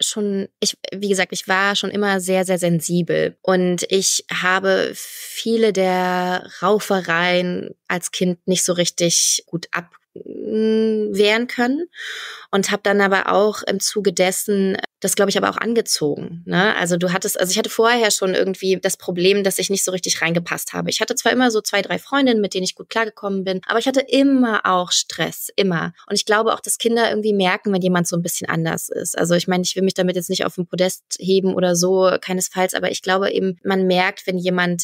[SPEAKER 1] wie gesagt, ich war schon immer sehr, sehr sensibel und ich habe viele der Raufereien als Kind nicht so richtig gut abwehren können und habe dann aber auch im Zuge dessen das, glaube ich, aber auch angezogen, ne? Also ich hatte vorher schon irgendwie das Problem, dass ich nicht so richtig reingepasst habe. Ich hatte zwar immer so 2, 3 Freundinnen, mit denen ich gut klargekommen bin, aber ich hatte immer auch Stress, immer. Und ich glaube auch, dass Kinder irgendwie merken, wenn jemand so ein bisschen anders ist. Also ich meine, ich will mich damit jetzt nicht auf den Podest heben oder so, keinesfalls, aber ich glaube eben, man merkt, wenn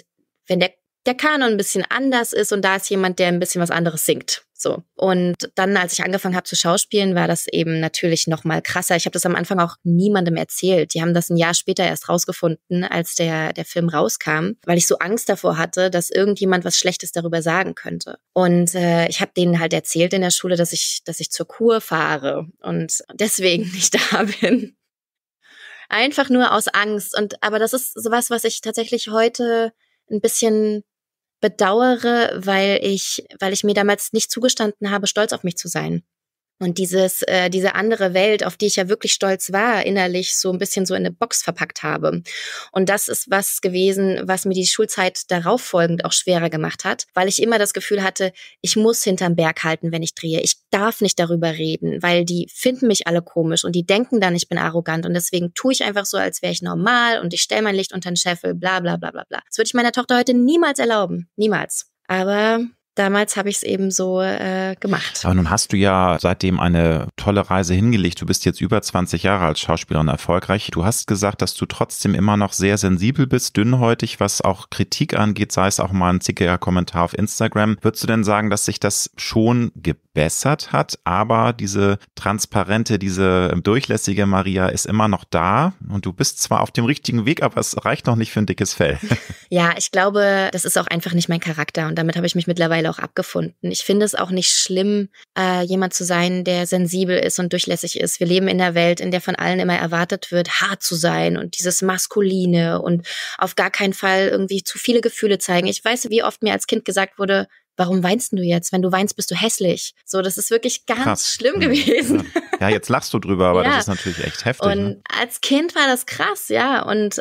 [SPEAKER 1] der Kanon ein bisschen anders ist und da ist jemand, der ein bisschen was anderes singt. So. Und dann, als ich angefangen habe zu schauspielen, war das eben natürlich noch mal krasser. Ich habe das am Anfang auch niemandem erzählt. Die haben das ein Jahr später erst rausgefunden, als der Film rauskam, weil ich so Angst davor hatte, dass irgendjemand was Schlechtes darüber sagen könnte. Und ich habe denen halt erzählt in der Schule, dass ich zur Kur fahre und deswegen nicht da bin. Einfach nur aus Angst. Aber das ist sowas, was ich tatsächlich heute ein bisschen bedauere, weil ich mir damals nicht zugestanden habe, stolz auf mich zu sein. Und diese andere Welt, auf die ich ja wirklich stolz war, innerlich so ein bisschen so in eine Box verpackt habe. Und das ist was gewesen, was mir die Schulzeit darauf folgend auch schwerer gemacht hat, weil ich immer das Gefühl hatte, ich muss hinterm Berg halten, wenn ich drehe. Ich darf nicht darüber reden, weil die finden mich alle komisch und die denken dann, ich bin arrogant. Und deswegen tue ich einfach so, als wäre ich normal und ich stelle mein Licht unter den Scheffel, bla bla bla bla bla. Das würde ich meiner Tochter heute niemals erlauben. Niemals. Aber damals habe ich es eben so gemacht.
[SPEAKER 2] Aber nun hast du ja seitdem eine tolle Reise hingelegt. Du bist jetzt über 20 Jahre als Schauspielerin erfolgreich. Du hast gesagt, dass du trotzdem immer noch sehr sensibel bist, dünnhäutig, was auch Kritik angeht, sei es auch mal ein zickiger Kommentar auf Instagram. Würdest du denn sagen, dass sich das schon gebessert hat, aber diese transparente, diese durchlässige Maria ist immer noch da und du bist zwar auf dem richtigen Weg, aber es reicht noch nicht für ein dickes Fell.
[SPEAKER 1] Ja, ich glaube, das ist auch einfach nicht mein Charakter und damit habe ich mich mittlerweile auch abgefunden. Ich finde es auch nicht schlimm, jemand zu sein, der sensibel ist und durchlässig ist. Wir leben in einer Welt, in der von allen immer erwartet wird, hart zu sein und dieses Maskuline und auf gar keinen Fall irgendwie zu viele Gefühle zeigen. Ich weiß, wie oft mir als Kind gesagt wurde, warum weinst du jetzt? Wenn du weinst, bist du hässlich. So, das ist wirklich ganz schlimm gewesen.
[SPEAKER 2] Ja, jetzt lachst du drüber, aber das ist natürlich echt heftig.
[SPEAKER 1] Und als Kind war das krass, ja. Und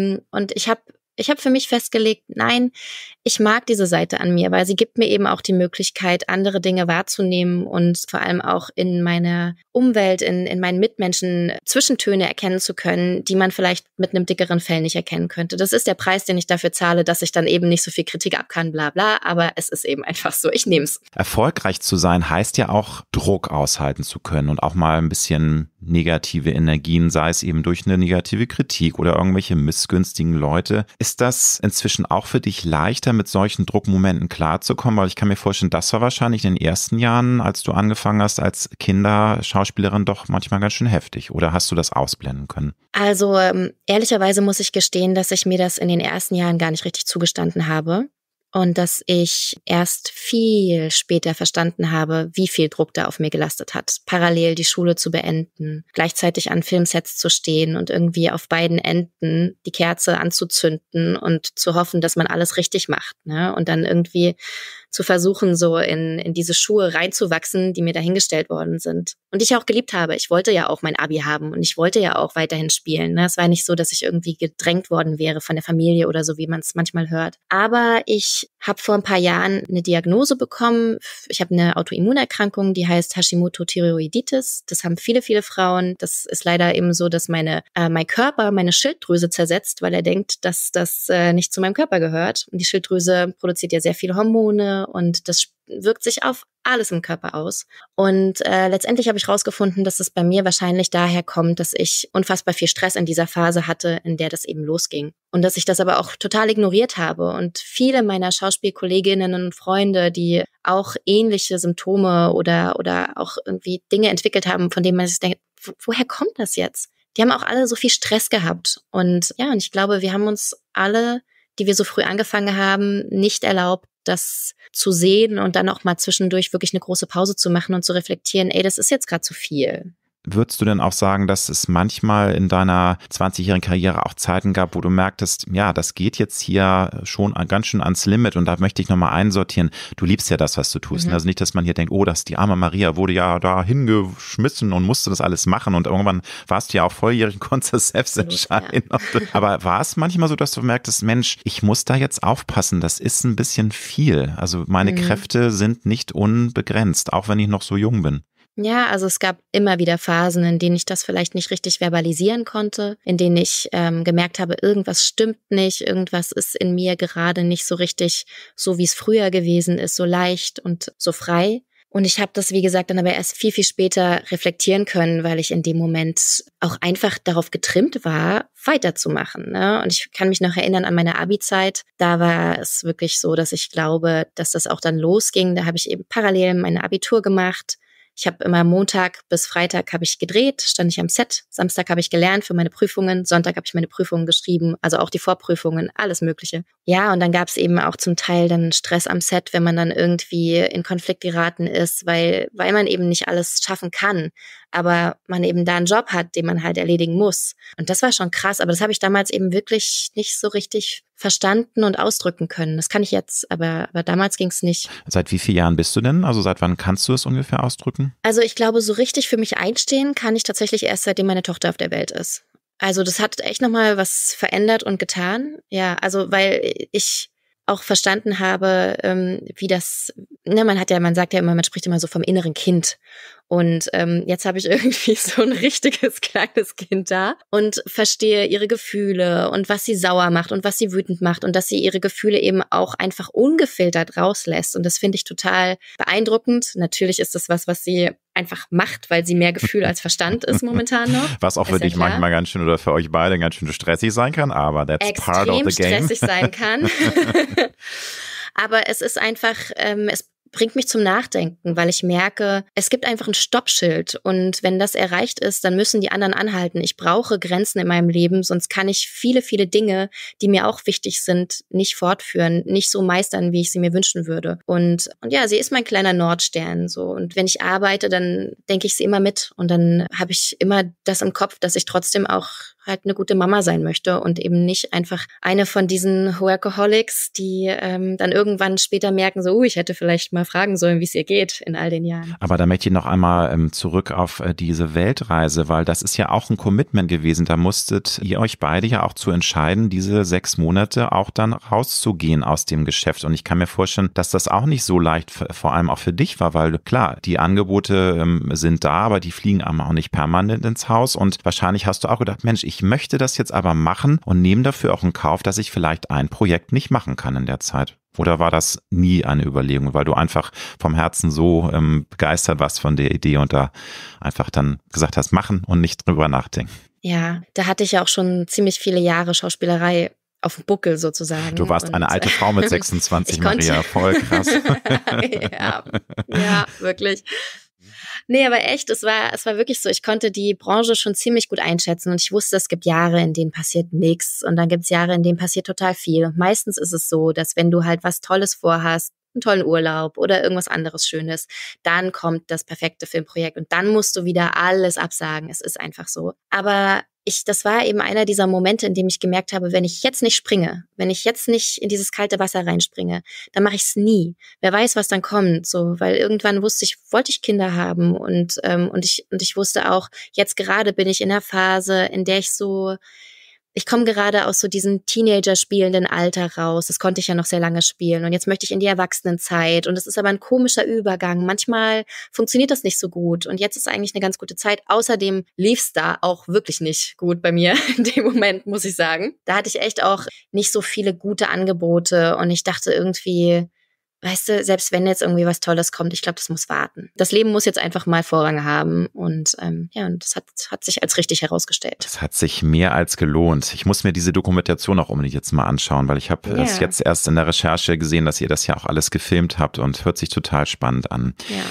[SPEAKER 1] ich hab für mich festgelegt, nein, ich mag diese Seite an mir, weil sie gibt mir eben auch die Möglichkeit, andere Dinge wahrzunehmen und vor allem auch in meiner Umwelt, in meinen Mitmenschen Zwischentöne erkennen zu können, die man vielleicht mit einem dickeren Fell nicht erkennen könnte. Das ist der Preis, den ich dafür zahle, dass ich dann eben nicht so viel Kritik ab kann, bla bla, aber es ist eben einfach so, ich nehme es.
[SPEAKER 2] Erfolgreich zu sein heißt ja auch, Druck aushalten zu können und auch mal ein bisschen negative Energien, sei es eben durch eine negative Kritik oder irgendwelche missgünstigen Leute. Ist das inzwischen auch für dich leichter, mit solchen Druckmomenten klarzukommen? Weil ich kann mir vorstellen, das war wahrscheinlich in den ersten Jahren, als du angefangen hast als Kinderschauspielerin, doch manchmal ganz schön heftig. Oder hast du das ausblenden können?
[SPEAKER 1] Also ehrlicherweise muss ich gestehen, dass ich mir das in den ersten Jahren gar nicht richtig zugestanden habe. Und dass ich erst viel später verstanden habe, wie viel Druck da auf mir gelastet hat. Parallel die Schule zu beenden, gleichzeitig an Filmsets zu stehen und irgendwie auf beiden Enden die Kerze anzuzünden und zu hoffen, dass man alles richtig macht, ne? Und dann irgendwie zu versuchen, so in diese Schuhe reinzuwachsen, die mir dahingestellt worden sind. Und ich auch geliebt habe. Ich wollte ja auch mein Abi haben und ich wollte ja auch weiterhin spielen. Ne? Es war nicht so, dass ich irgendwie gedrängt worden wäre von der Familie oder so, wie man es manchmal hört. Aber ich habe vor ein paar Jahren eine Diagnose bekommen. Ich habe eine Autoimmunerkrankung, die heißt Hashimoto-Thyreoiditis. Das haben viele, viele Frauen. Das ist leider eben so, dass mein Körper meine Schilddrüse zersetzt, weil er denkt, dass das nicht zu meinem Körper gehört. Und die Schilddrüse produziert ja sehr viele Hormone und das wirkt sich auf alles im Körper aus. Und letztendlich habe ich rausgefunden, dass es bei mir wahrscheinlich daher kommt, dass ich unfassbar viel Stress in dieser Phase hatte, in der das eben losging. Und dass ich das aber auch total ignoriert habe. Und viele meiner Schauspielkolleginnen und Freunde, die auch ähnliche Symptome oder auch irgendwie Dinge entwickelt haben, von denen man sich denkt, woher kommt das jetzt? Die haben auch alle so viel Stress gehabt. Und ja, und ich glaube, wir haben uns alle, die wir so früh angefangen haben, nicht erlaubt, das zu sehen und dann auch mal zwischendurch wirklich eine große Pause zu machen und zu reflektieren, ey, das ist jetzt gerade zu viel.
[SPEAKER 2] Würdest du denn auch sagen, dass es manchmal in deiner 20-jährigen Karriere auch Zeiten gab, wo du merktest, ja, das geht jetzt hier schon ganz schön ans Limit und da möchte ich nochmal einsortieren. Du liebst ja das, was du tust. Also nicht, dass man hier denkt, oh, die arme Maria wurde ja da hingeschmissen und musste das alles machen und irgendwann warst du ja auch volljährig und konntest das selbst entscheiden. Ja. Aber war es manchmal so, dass du merktest, Mensch, ich muss da jetzt aufpassen, das ist ein bisschen viel. Also meine Kräfte sind nicht unbegrenzt, auch wenn ich noch so jung bin.
[SPEAKER 1] Ja, also es gab immer wieder Phasen, in denen ich das vielleicht nicht richtig verbalisieren konnte, in denen ich gemerkt habe, irgendwas stimmt nicht, irgendwas ist in mir gerade nicht so richtig so, wie es früher gewesen ist, so leicht und so frei. Und ich habe das, wie gesagt, dann aber erst viel, viel später reflektieren können, weil ich in dem Moment auch einfach darauf getrimmt war, weiterzumachen. Ne? Und ich kann mich noch erinnern an meine Abi-Zeit. Da war es wirklich so, dass ich glaube, dass das auch dann losging. Da habe ich eben parallel mein Abitur gemacht. Ich habe immer Montag bis Freitag habe ich gedreht, stand ich am Set. Samstag habe ich gelernt für meine Prüfungen. Sonntag habe ich meine Prüfungen geschrieben, also auch die Vorprüfungen, alles Mögliche. Ja, und dann gab es eben auch zum Teil dann Stress am Set, wenn man dann irgendwie in Konflikt geraten ist, weil man eben nicht alles schaffen kann, aber man eben da einen Job hat, den man halt erledigen muss. Und das war schon krass, aber das habe ich damals eben wirklich nicht so richtig verstanden und ausdrücken können. Das kann ich jetzt, aber damals ging es nicht.
[SPEAKER 2] Seit wie vielen Jahren bist du denn? Also seit wann kannst du es ungefähr ausdrücken?
[SPEAKER 1] Also ich glaube, so richtig für mich einstehen kann ich tatsächlich erst, seitdem meine Tochter auf der Welt ist. Also das hat echt nochmal was verändert und getan. Ja, also weil ich auch verstanden habe, wie das, ne, man sagt ja immer, man spricht immer so vom inneren Kind. Und jetzt habe ich irgendwie so ein richtiges kleines Kind da und verstehe ihre Gefühle und was sie sauer macht und was sie wütend macht und dass sie ihre Gefühle eben auch einfach ungefiltert rauslässt. Und das finde ich total beeindruckend. Natürlich ist das was sie einfach macht, weil sie mehr Gefühl als Verstand ist momentan noch.
[SPEAKER 2] Was auch für dich manchmal ganz schön oder für euch beide ganz schön stressig sein kann, aber that's
[SPEAKER 1] extrem
[SPEAKER 2] part of the game.
[SPEAKER 1] Stressig sein kann. Aber es ist einfach, es bringt mich zum Nachdenken, weil ich merke, es gibt einfach ein Stoppschild und wenn das erreicht ist, dann müssen die anderen anhalten. Ich brauche Grenzen in meinem Leben, sonst kann ich viele, viele Dinge, die mir auch wichtig sind, nicht fortführen, nicht so meistern, wie ich sie mir wünschen würde. Und ja, sie ist mein kleiner Nordstern so und wenn ich arbeite, dann denke ich sie immer mit und dann habe ich immer das im Kopf, dass ich trotzdem auch halt eine gute Mama sein möchte und eben nicht einfach eine von diesen Workaholics, die dann irgendwann später merken, so, ich hätte vielleicht mal fragen sollen, wie es ihr geht in all den Jahren.
[SPEAKER 2] Aber da möchte ich noch einmal zurück auf diese Weltreise, weil das ist ja auch ein Commitment gewesen. Da musstet ihr euch beide ja auch zu entscheiden, diese 6 Monate auch dann rauszugehen aus dem Geschäft. Und ich kann mir vorstellen, dass das auch nicht so leicht vor allem auch für dich war, weil klar, die Angebote sind da, aber die fliegen einem auch nicht permanent ins Haus. Und wahrscheinlich hast du auch gedacht, Mensch, ich möchte das jetzt aber machen und nehme dafür auch in Kauf, dass ich vielleicht ein Projekt nicht machen kann in der Zeit. Oder war das nie eine Überlegung, weil du einfach vom Herzen so begeistert warst von der Idee und da einfach dann gesagt hast, machen und nicht drüber nachdenken?
[SPEAKER 1] Ja, da hatte ich ja auch schon ziemlich viele Jahre Schauspielerei auf dem Buckel sozusagen.
[SPEAKER 2] Du warst eine alte Frau mit 26, Maria, voll krass.
[SPEAKER 1] ja, wirklich. Nee, aber echt, es war wirklich so, ich konnte die Branche schon ziemlich gut einschätzen und ich wusste, es gibt Jahre, in denen passiert nichts und dann gibt es Jahre, in denen passiert total viel. Und meistens ist es so, dass wenn du halt was Tolles vorhast, einen tollen Urlaub oder irgendwas anderes Schönes, dann kommt das perfekte Filmprojekt und dann musst du wieder alles absagen. Es ist einfach so. Aber das war eben einer dieser Momente, in dem ich gemerkt habe, wenn ich jetzt nicht springe, wenn ich jetzt nicht in dieses kalte Wasser reinspringe, dann mache ich es nie. Wer weiß, was dann kommt, so, weil irgendwann wollte ich Kinder haben und ich wusste auch, jetzt gerade bin ich in einer Phase, in der ich komme gerade aus so diesem Teenager-spielenden Alter raus. Das konnte ich ja noch sehr lange spielen. Und jetzt möchte ich in die Erwachsenenzeit. Und es ist aber ein komischer Übergang. Manchmal funktioniert das nicht so gut. Und jetzt ist eigentlich eine ganz gute Zeit. Außerdem lief's da auch wirklich nicht gut bei mir in dem Moment, muss ich sagen. Da hatte ich echt auch nicht so viele gute Angebote. Und ich dachte irgendwie, weißt du, selbst wenn jetzt irgendwie was Tolles kommt, ich glaube, das muss warten. Das Leben muss jetzt einfach mal Vorrang haben und und das hat sich als richtig herausgestellt.
[SPEAKER 2] Das hat sich mehr als gelohnt. Ich muss mir diese Dokumentation auch unbedingt jetzt mal anschauen, weil ich habe es jetzt erst in der Recherche gesehen, dass ihr das ja auch alles gefilmt habt und hört sich total spannend an.
[SPEAKER 1] Ja.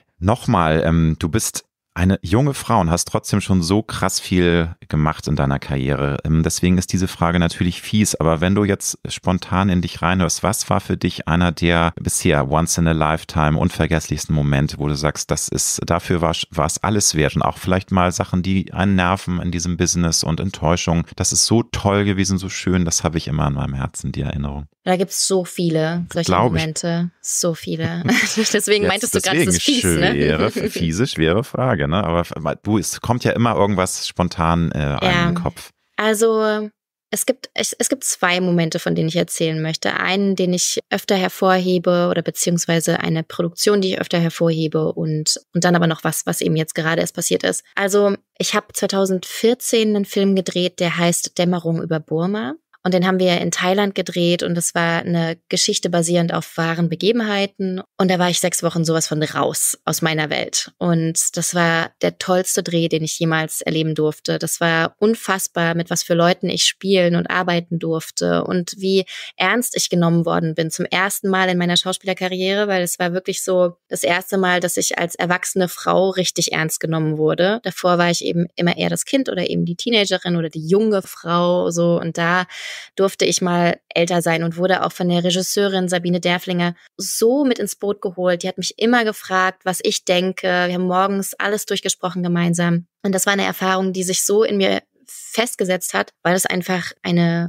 [SPEAKER 2] Nochmal, du bist eine junge Frau und hast trotzdem schon so krass viel gemacht in deiner Karriere. Deswegen ist diese Frage natürlich fies, aber wenn du jetzt spontan in dich reinhörst, was war für dich einer der bisher once in a lifetime unvergesslichsten Momente, wo du sagst, dafür war es alles wert und auch vielleicht mal Sachen, die einen nerven in diesem Business und Enttäuschung. Das ist so toll gewesen, so schön, das habe ich immer in meinem Herzen, die Erinnerung.
[SPEAKER 1] Da gibt's so viele solche Momente, so viele. Deswegen meintest du gerade, das ist fies, ne?
[SPEAKER 2] Schwere Frage. Ne? Aber es kommt ja immer irgendwas spontan einem im Kopf.
[SPEAKER 1] Also es gibt 2 Momente, von denen ich erzählen möchte. Einen, den ich öfter hervorhebe oder beziehungsweise eine Produktion, die ich öfter hervorhebe und dann aber noch was eben jetzt gerade erst passiert ist. Also ich habe 2014 einen Film gedreht, der heißt Dämmerung über Burma. Und den haben wir in Thailand gedreht und das war eine Geschichte basierend auf wahren Begebenheiten. Und da war ich 6 Wochen sowas von raus aus meiner Welt. Und das war der tollste Dreh, den ich jemals erleben durfte. Das war unfassbar, mit was für Leuten ich spielen und arbeiten durfte und wie ernst ich genommen worden bin. Zum ersten Mal in meiner Schauspielerkarriere, weil es war wirklich so das erste Mal, dass ich als erwachsene Frau richtig ernst genommen wurde. Davor war ich eben immer eher das Kind oder eben die Teenagerin oder die junge Frau, so. Und da durfte ich mal älter sein und wurde auch von der Regisseurin Sabine Derflinger so mit ins Boot geholt. Die hat mich immer gefragt, was ich denke. Wir haben morgens alles durchgesprochen gemeinsam. Und das war eine Erfahrung, die sich so in mir festgesetzt hat, weil es einfach ein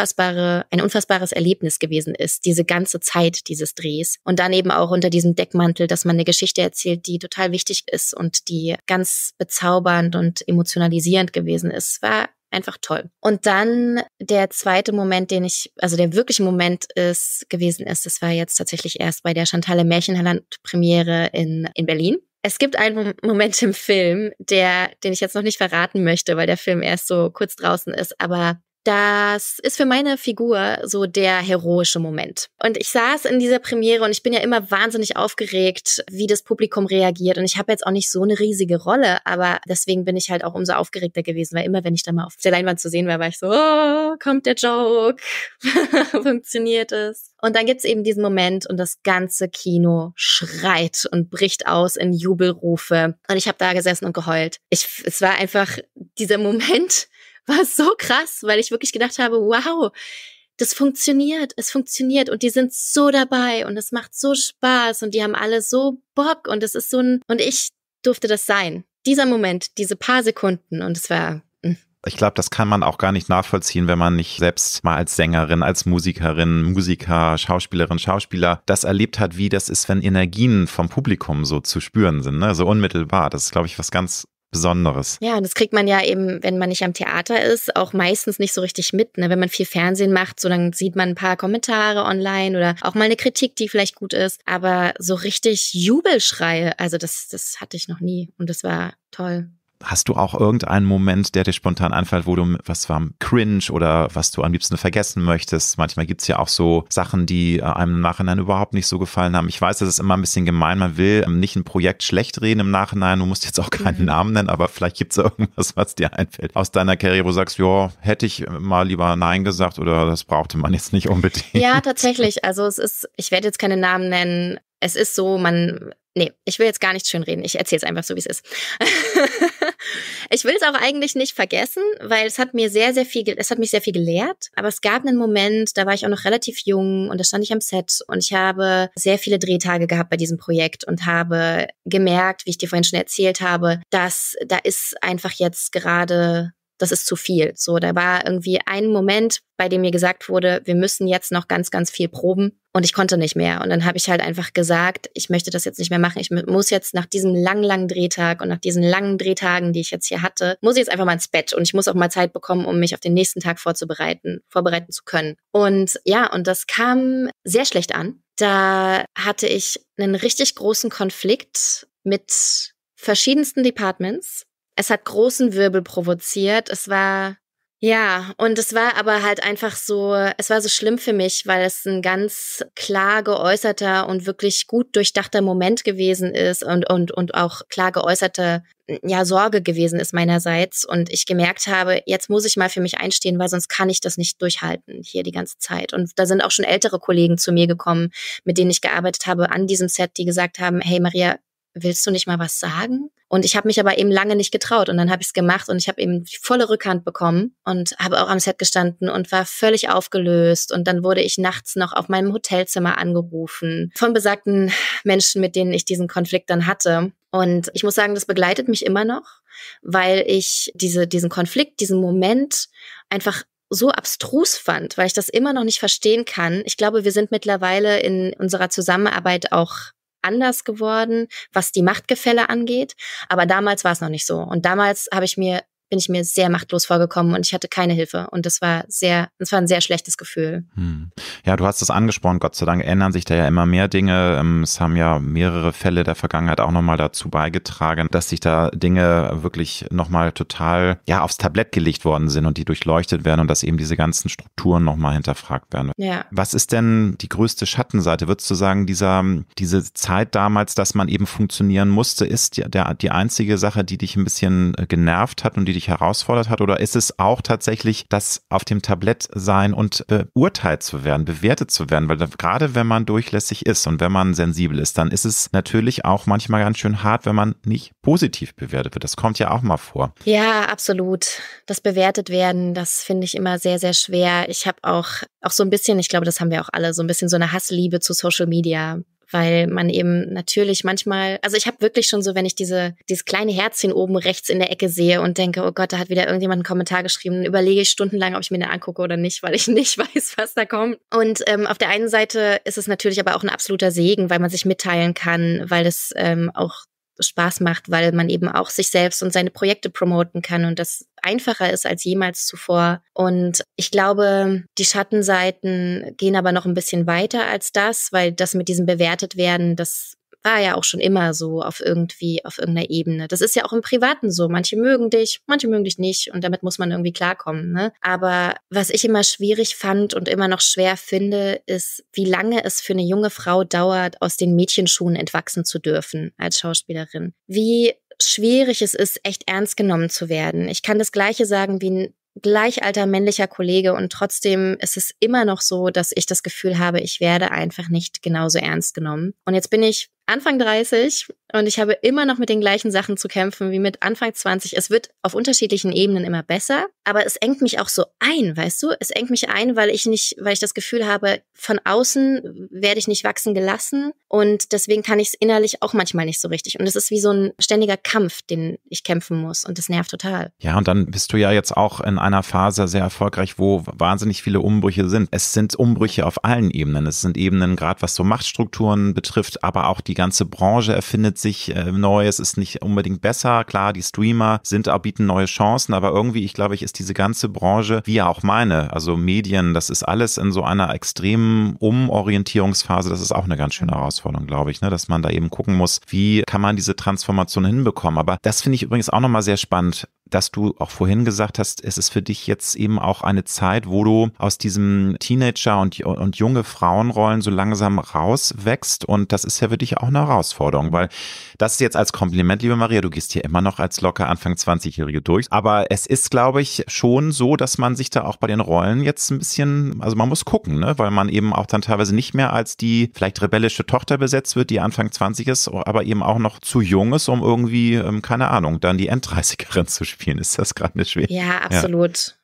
[SPEAKER 1] unfassbares Erlebnis gewesen ist, diese ganze Zeit dieses Drehs. Und dann eben auch unter diesem Deckmantel, dass man eine Geschichte erzählt, die total wichtig ist und die ganz bezaubernd und emotionalisierend gewesen ist. War einfach toll. Und dann der zweite Moment, der wirkliche Moment gewesen ist, das war jetzt tatsächlich erst bei der Chantal Märchenland-Premiere in Berlin. Es gibt einen Moment im Film, den ich jetzt noch nicht verraten möchte, weil der Film erst so kurz draußen ist, aber das ist für meine Figur so der heroische Moment. Und ich saß in dieser Premiere und ich bin ja immer wahnsinnig aufgeregt, wie das Publikum reagiert. Und ich habe jetzt auch nicht so eine riesige Rolle, aber deswegen bin ich halt auch umso aufgeregter gewesen, weil immer, wenn ich dann mal auf der Leinwand zu sehen war ich so, oh, kommt der Joke? Funktioniert es? Und dann gibt's eben diesen Moment und das ganze Kino schreit und bricht aus in Jubelrufe. Und ich habe da gesessen und geheult. Es war einfach dieser Moment, war so krass, weil ich wirklich gedacht habe, wow, das funktioniert, es funktioniert und die sind so dabei und es macht so Spaß und die haben alle so Bock und es ist und ich durfte das sein. Dieser Moment, diese paar Sekunden und es war...
[SPEAKER 2] Ich glaube, das kann man auch gar nicht nachvollziehen, wenn man nicht selbst mal als Sängerin, als Musikerin, Musiker, Schauspielerin, Schauspieler das erlebt hat, wie das ist, wenn Energien vom Publikum so zu spüren sind, ne? So unmittelbar. Das ist, glaube ich, was ganz Besonderes.
[SPEAKER 1] Ja, und das kriegt man ja eben, wenn man nicht am Theater ist, auch meistens nicht so richtig mit. Ne? Wenn man viel Fernsehen macht, so dann sieht man ein paar Kommentare online oder auch mal eine Kritik, die vielleicht gut ist. Aber so richtig Jubelschreie, also das hatte ich noch nie und das war toll.
[SPEAKER 2] Hast du auch irgendeinen Moment, der dir spontan einfällt, wo du was war cringe oder was du am liebsten vergessen möchtest? Manchmal gibt's ja auch so Sachen, die einem im Nachhinein überhaupt nicht so gefallen haben. Ich weiß, das ist immer ein bisschen gemein. Man will nicht ein Projekt schlecht reden im Nachhinein. Du musst jetzt auch keinen Namen nennen, aber vielleicht gibt's irgendwas, was dir einfällt aus deiner Karriere, wo du sagst, ja, hätte ich mal lieber Nein gesagt oder das brauchte man jetzt nicht unbedingt.
[SPEAKER 1] Ja, tatsächlich. Also ich werde jetzt keine Namen nennen. Es ist so, ich will jetzt gar nicht schön reden. Ich erzähle es einfach so, wie es ist. Ich will es auch eigentlich nicht vergessen, weil es hat mich sehr viel gelehrt. Aber es gab einen Moment, da war ich auch noch relativ jung und da stand ich am Set und ich habe sehr viele Drehtage gehabt bei diesem Projekt und habe gemerkt, wie ich dir vorhin schon erzählt habe, dass da ist einfach jetzt gerade das ist zu viel. So, da war irgendwie ein Moment, bei dem mir gesagt wurde, wir müssen jetzt noch ganz, ganz viel proben. Und ich konnte nicht mehr. Und dann habe ich halt einfach gesagt, ich möchte das jetzt nicht mehr machen. Ich muss jetzt nach diesem langen Drehtag und nach diesen langen Drehtagen, die ich jetzt hier hatte, muss ich jetzt einfach mal ins Bett. Und ich muss auch mal Zeit bekommen, um mich auf den nächsten Tag vorbereiten zu können. Und ja, und das kam sehr schlecht an. Da hatte ich einen richtig großen Konflikt mit verschiedensten Departments. Es hat großen Wirbel provoziert. Es war aber halt einfach so, es war so schlimm für mich, weil es ein ganz klar geäußerter und wirklich gut durchdachter Moment gewesen ist und auch klar geäußerte, Sorge gewesen ist meinerseits. Und ich gemerkt habe, jetzt muss ich mal für mich einstehen, weil sonst kann ich das nicht durchhalten hier die ganze Zeit. Und da sind auch schon ältere Kollegen zu mir gekommen, mit denen ich gearbeitet habe an diesem Set, die gesagt haben, hey Maria, willst du nicht mal was sagen? Und ich habe mich aber eben lange nicht getraut und dann habe ich es gemacht und ich habe eben die volle Rückhand bekommen und habe auch am Set gestanden und war völlig aufgelöst und dann wurde ich nachts noch auf meinem Hotelzimmer angerufen von besagten Menschen, mit denen ich diesen Konflikt dann hatte. Und ich muss sagen, das begleitet mich immer noch, weil ich diesen Konflikt, diesen Moment einfach so abstrus fand, weil ich das immer noch nicht verstehen kann. Ich glaube, wir sind mittlerweile in unserer Zusammenarbeit auch anders geworden, was die Machtgefälle angeht. Aber damals war es noch nicht so. Und damals bin ich mir sehr machtlos vorgekommen und ich hatte keine Hilfe. Und das war ein sehr schlechtes Gefühl.
[SPEAKER 2] Ja, du hast es angesprochen, Gott sei Dank ändern sich da ja immer mehr Dinge. Es haben ja mehrere Fälle der Vergangenheit auch nochmal dazu beigetragen, dass sich da Dinge wirklich nochmal total aufs Tablett gelegt worden sind und die durchleuchtet werden und dass eben diese ganzen Strukturen nochmal hinterfragt werden.
[SPEAKER 1] Ja.
[SPEAKER 2] Was ist denn die größte Schattenseite? Würdest du sagen, diese Zeit damals, dass man eben funktionieren musste, ist die einzige Sache, die dich ein bisschen genervt hat und die dich herausfordert hat? Oder ist es auch tatsächlich das auf dem Tablett sein und beurteilt zu werden, bewertet zu werden? Weil gerade wenn man durchlässig ist und wenn man sensibel ist, dann ist es natürlich auch manchmal ganz schön hart, wenn man nicht positiv bewertet wird. Das kommt ja auch mal vor.
[SPEAKER 1] Ja, absolut. Das bewertet werden, das finde ich immer sehr, sehr schwer. Ich habe auch so ein bisschen, ich glaube, das haben wir auch alle, so ein bisschen so eine Hassliebe zu Social Media. Weil man eben natürlich manchmal, also ich habe wirklich schon so, wenn ich dieses kleine Herzchen oben rechts in der Ecke sehe und denke, oh Gott, da hat wieder irgendjemand einen Kommentar geschrieben, dann überlege ich stundenlang, ob ich mir den angucke oder nicht, weil ich nicht weiß, was da kommt. Und auf der einen Seite ist es natürlich aber auch ein absoluter Segen, weil man sich mitteilen kann, weil es auch Spaß macht, weil man eben auch sich selbst und seine Projekte promoten kann und das einfacher ist als jemals zuvor. Und ich glaube, die Schattenseiten gehen aber noch ein bisschen weiter als das, weil das mit diesem bewertet werden, das war ja auch schon immer so auf irgendeiner Ebene. Das ist ja auch im Privaten so. Manche mögen dich nicht und damit muss man irgendwie klarkommen, ne? Aber was ich immer schwierig fand und immer noch schwer finde, ist, wie lange es für eine junge Frau dauert, aus den Mädchenschuhen entwachsen zu dürfen als Schauspielerin. Wie schwierig es ist, echt ernst genommen zu werden. Ich kann das Gleiche sagen wie ein gleich alter männlicher Kollege und trotzdem ist es immer noch so, dass ich das Gefühl habe, ich werde einfach nicht genauso ernst genommen. Und jetzt bin ich Anfang 30 und ich habe immer noch mit den gleichen Sachen zu kämpfen wie mit Anfang 20. Es wird auf unterschiedlichen Ebenen immer besser, aber es engt mich auch so ein, weißt du? Es engt mich ein, weil ich das Gefühl habe, von außen werde ich nicht wachsen gelassen und deswegen kann ich es innerlich auch manchmal nicht so richtig. Und es ist wie so ein ständiger Kampf, den ich kämpfen muss und das nervt total.
[SPEAKER 2] Ja, und dann bist du ja jetzt auch in einer Phase sehr erfolgreich, wo wahnsinnig viele Umbrüche sind. Es sind Umbrüche auf allen Ebenen. Es sind Ebenen, gerade was so Machtstrukturen betrifft, aber auch die ganze Branche erfindet sich neu. Es ist nicht unbedingt besser. Klar, die Streamer bieten neue Chancen, aber irgendwie, ist diese ganze Branche, wie ja auch meine, also Medien, das ist alles in so einer extremen Umorientierungsphase. Das ist auch eine ganz schöne Herausforderung, glaube ich, ne? Dass man da eben gucken muss, wie kann man diese Transformation hinbekommen. Aber das finde ich übrigens auch nochmal sehr spannend, dass du auch vorhin gesagt hast, es ist für dich jetzt eben auch eine Zeit, wo du aus diesem Teenager und junge Frauenrollen so langsam rauswächst und das ist ja für dich auch eine Herausforderung, weil das ist jetzt als Kompliment, liebe Maria, du gehst hier immer noch als locker Anfang 20-Jährige durch, aber es ist, glaube ich, schon so, dass man sich da auch bei den Rollen jetzt ein bisschen, also man muss gucken, ne, weil man eben auch dann teilweise nicht mehr als die vielleicht rebellische Tochter besetzt wird, die Anfang 20 ist, aber eben auch noch zu jung ist, um irgendwie, keine Ahnung, dann die End-30erin zu spielen. Ist das gerade eine schwere?
[SPEAKER 1] Ja, absolut.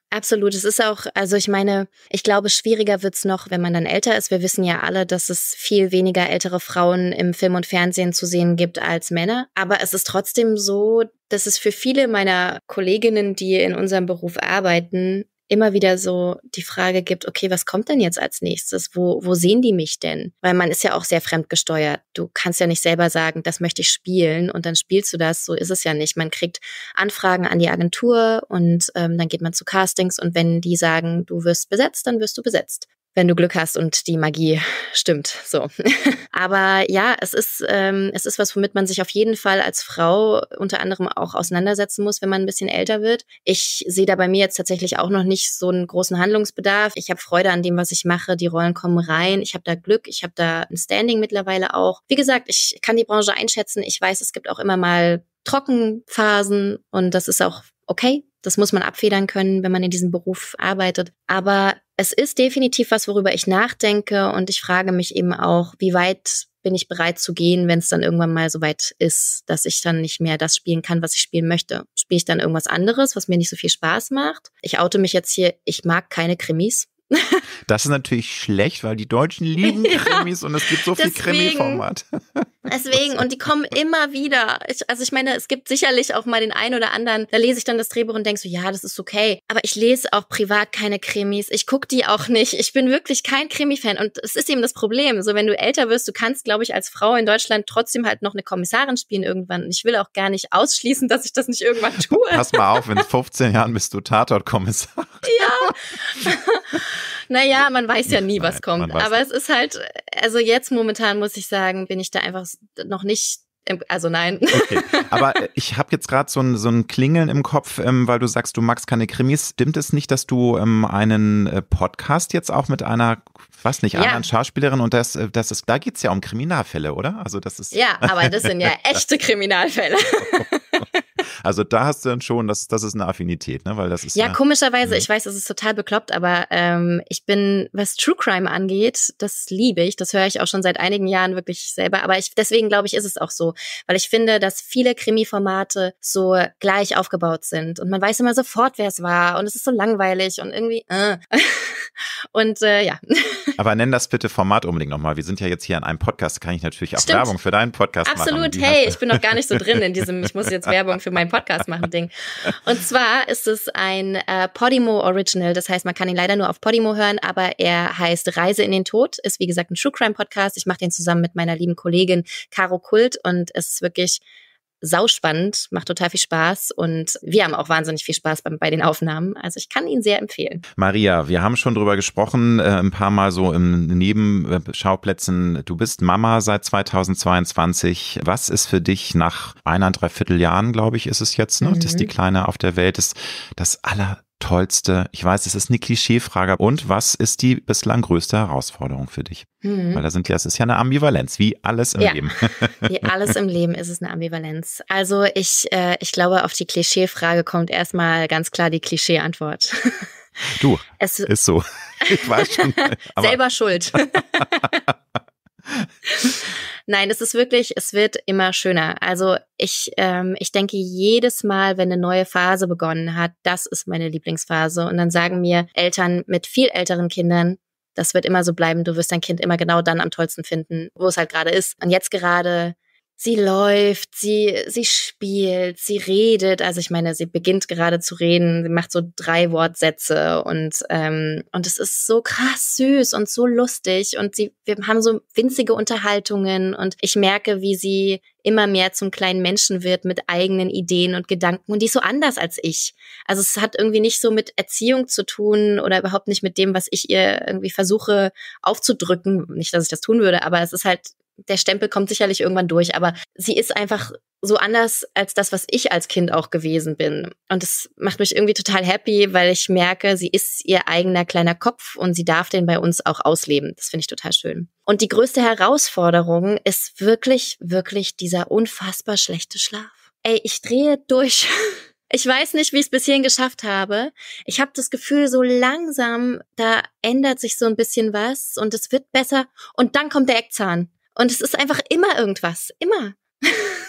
[SPEAKER 1] Absolut. Es ist auch, also ich meine, ich glaube, schwieriger wird's noch, wenn man dann älter ist. Wir wissen ja alle, dass es viel weniger ältere Frauen im Film und Fernsehen zu sehen gibt als Männer. Aber es ist trotzdem so, dass es für viele meiner Kolleginnen, die in unserem Beruf arbeiten, immer wieder so die Frage gibt, okay, was kommt denn jetzt als nächstes? Wo sehen die mich denn? Weil man ist ja auch sehr fremdgesteuert. Du kannst ja nicht selber sagen, das möchte ich spielen und dann spielst du das. So ist es ja nicht. Man kriegt Anfragen an die Agentur und dann geht man zu Castings und wenn die sagen, du wirst besetzt, dann wirst du besetzt. Wenn du Glück hast und die Magie stimmt, so. Aber ja, es ist was, womit man sich auf jeden Fall als Frau unter anderem auch auseinandersetzen muss, wenn man ein bisschen älter wird. Ich sehe da bei mir jetzt tatsächlich auch noch nicht so einen großen Handlungsbedarf. Ich habe Freude an dem, was ich mache. Die Rollen kommen rein. Ich habe da Glück. Ich habe da ein Standing mittlerweile auch. Wie gesagt, ich kann die Branche einschätzen. Ich weiß, es gibt auch immer mal Trockenphasen und das ist auch okay. Das muss man abfedern können, wenn man in diesem Beruf arbeitet. Aber es ist definitiv was, worüber ich nachdenke und ich frage mich eben auch, wie weit bin ich bereit zu gehen, wenn es dann irgendwann mal so weit ist, dass ich dann nicht mehr das spielen kann, was ich spielen möchte. Spiele ich dann irgendwas anderes, was mir nicht so viel Spaß macht? Ich oute mich jetzt hier, ich mag keine Krimis.
[SPEAKER 2] Das ist natürlich schlecht, weil die Deutschen lieben Krimis und es gibt so viel Krimi-Format.
[SPEAKER 1] Deswegen, und die kommen immer wieder. Ich meine, es gibt sicherlich auch mal den einen oder anderen, da lese ich dann das Drehbuch und denke so, ja, das ist okay. Aber ich lese auch privat keine Krimis. Ich gucke die auch nicht. Ich bin wirklich kein Krimi-Fan. Und es ist eben das Problem. So, wenn du älter wirst, du kannst, glaube ich, als Frau in Deutschland trotzdem halt noch eine Kommissarin spielen irgendwann. Und ich will auch gar nicht ausschließen, dass ich das nicht irgendwann tue.
[SPEAKER 2] Pass mal auf, in 15 Jahren bist du Tatort-Kommissar.
[SPEAKER 1] Ja. Naja, man weiß ja nie, was kommt. Aber es ist halt, also jetzt momentan muss ich sagen, bin ich da einfach noch nicht, also nein.
[SPEAKER 2] Okay, aber ich habe jetzt gerade so ein Klingeln im Kopf, weil du sagst, du magst keine Krimis. Stimmt es nicht, dass du einen Podcast jetzt auch mit einer, was nicht, anderen Schauspielerin und da geht's ja um Kriminalfälle, oder? Also das ist
[SPEAKER 1] ja, aber das sind ja echte Kriminalfälle.
[SPEAKER 2] Also da hast du dann schon, das ist eine Affinität, ne? Weil das ist
[SPEAKER 1] ja komischerweise, ich weiß, das ist total bekloppt, aber ich bin, was True Crime angeht, das liebe ich, das höre ich auch schon seit einigen Jahren wirklich selber, aber deswegen glaube ich, ist es auch so, weil ich finde, dass viele Krimi-Formate so gleich aufgebaut sind und man weiß immer sofort, wer es war und es ist so langweilig und irgendwie und ja.
[SPEAKER 2] Aber nenn das bitte Format unbedingt nochmal. Wir sind ja jetzt hier an einem Podcast, kann ich natürlich auch Werbung für deinen Podcast machen.
[SPEAKER 1] Absolut, hey, ich bin noch gar nicht so drin in diesem, ich muss jetzt Werbung für meinen Podcast machen Ding. Und zwar ist es ein Podimo Original, das heißt, man kann ihn leider nur auf Podimo hören, aber er heißt Reise in den Tod, ist wie gesagt ein True Crime Podcast. Ich mache den zusammen mit meiner lieben Kollegin Caro Kult und es ist wirklich sauspannend, macht total viel Spaß und wir haben auch wahnsinnig viel Spaß bei den Aufnahmen. Also ich kann ihn sehr empfehlen.
[SPEAKER 2] Maria, wir haben schon drüber gesprochen, ein paar Mal so im Nebenschauplätzen. Du bist Mama seit 2022. Was ist für dich nach 1,75 Jahren, glaube ich, ist es jetzt, ne, dass die Kleine auf der Welt ist, das Allertollste? Ich weiß, es ist eine Klischeefrage. Und was ist die bislang größte Herausforderung für dich? Weil es ist ja eine Ambivalenz, wie alles im Leben.
[SPEAKER 1] Wie alles im Leben ist es eine Ambivalenz. Also ich glaube, auf die Klischeefrage kommt erstmal ganz klar die Klischee-Antwort.
[SPEAKER 2] Du, ist so. Ich weiß schon.
[SPEAKER 1] Selber schuld. Nein, es ist wirklich, es wird immer schöner. Also ich denke jedes Mal, wenn eine neue Phase begonnen hat, das ist meine Lieblingsphase. Und dann sagen mir Eltern mit viel älteren Kindern, das wird immer so bleiben, du wirst dein Kind immer genau dann am tollsten finden, wo es halt gerade ist. Und jetzt gerade, sie läuft, sie spielt, sie redet. Also ich meine, sie beginnt gerade zu reden, sie macht so 3 Wortsätze und es ist so krass süß und so lustig und wir haben so winzige Unterhaltungen und ich merke, wie sie immer mehr zum kleinen Menschen wird mit eigenen Ideen und Gedanken und die ist so anders als ich. Also es hat irgendwie nicht so mit Erziehung zu tun oder überhaupt nicht mit dem, was ich ihr irgendwie versuche aufzudrücken. Nicht, dass ich das tun würde, aber es ist halt, der Stempel kommt sicherlich irgendwann durch, aber sie ist einfach so anders als das, was ich als Kind auch gewesen bin. Und das macht mich irgendwie total happy, weil ich merke, sie ist ihr eigener kleiner Kopf und sie darf den bei uns auch ausleben. Das finde ich total schön. Und die größte Herausforderung ist wirklich, wirklich dieser unfassbar schlechte Schlaf. Ey, ich drehe durch. Ich weiß nicht, wie ich es bis hierhin geschafft habe. Ich habe das Gefühl, so langsam, da ändert sich so ein bisschen was und es wird besser. Und dann kommt der Eckzahn. Und es ist einfach immer irgendwas. Immer.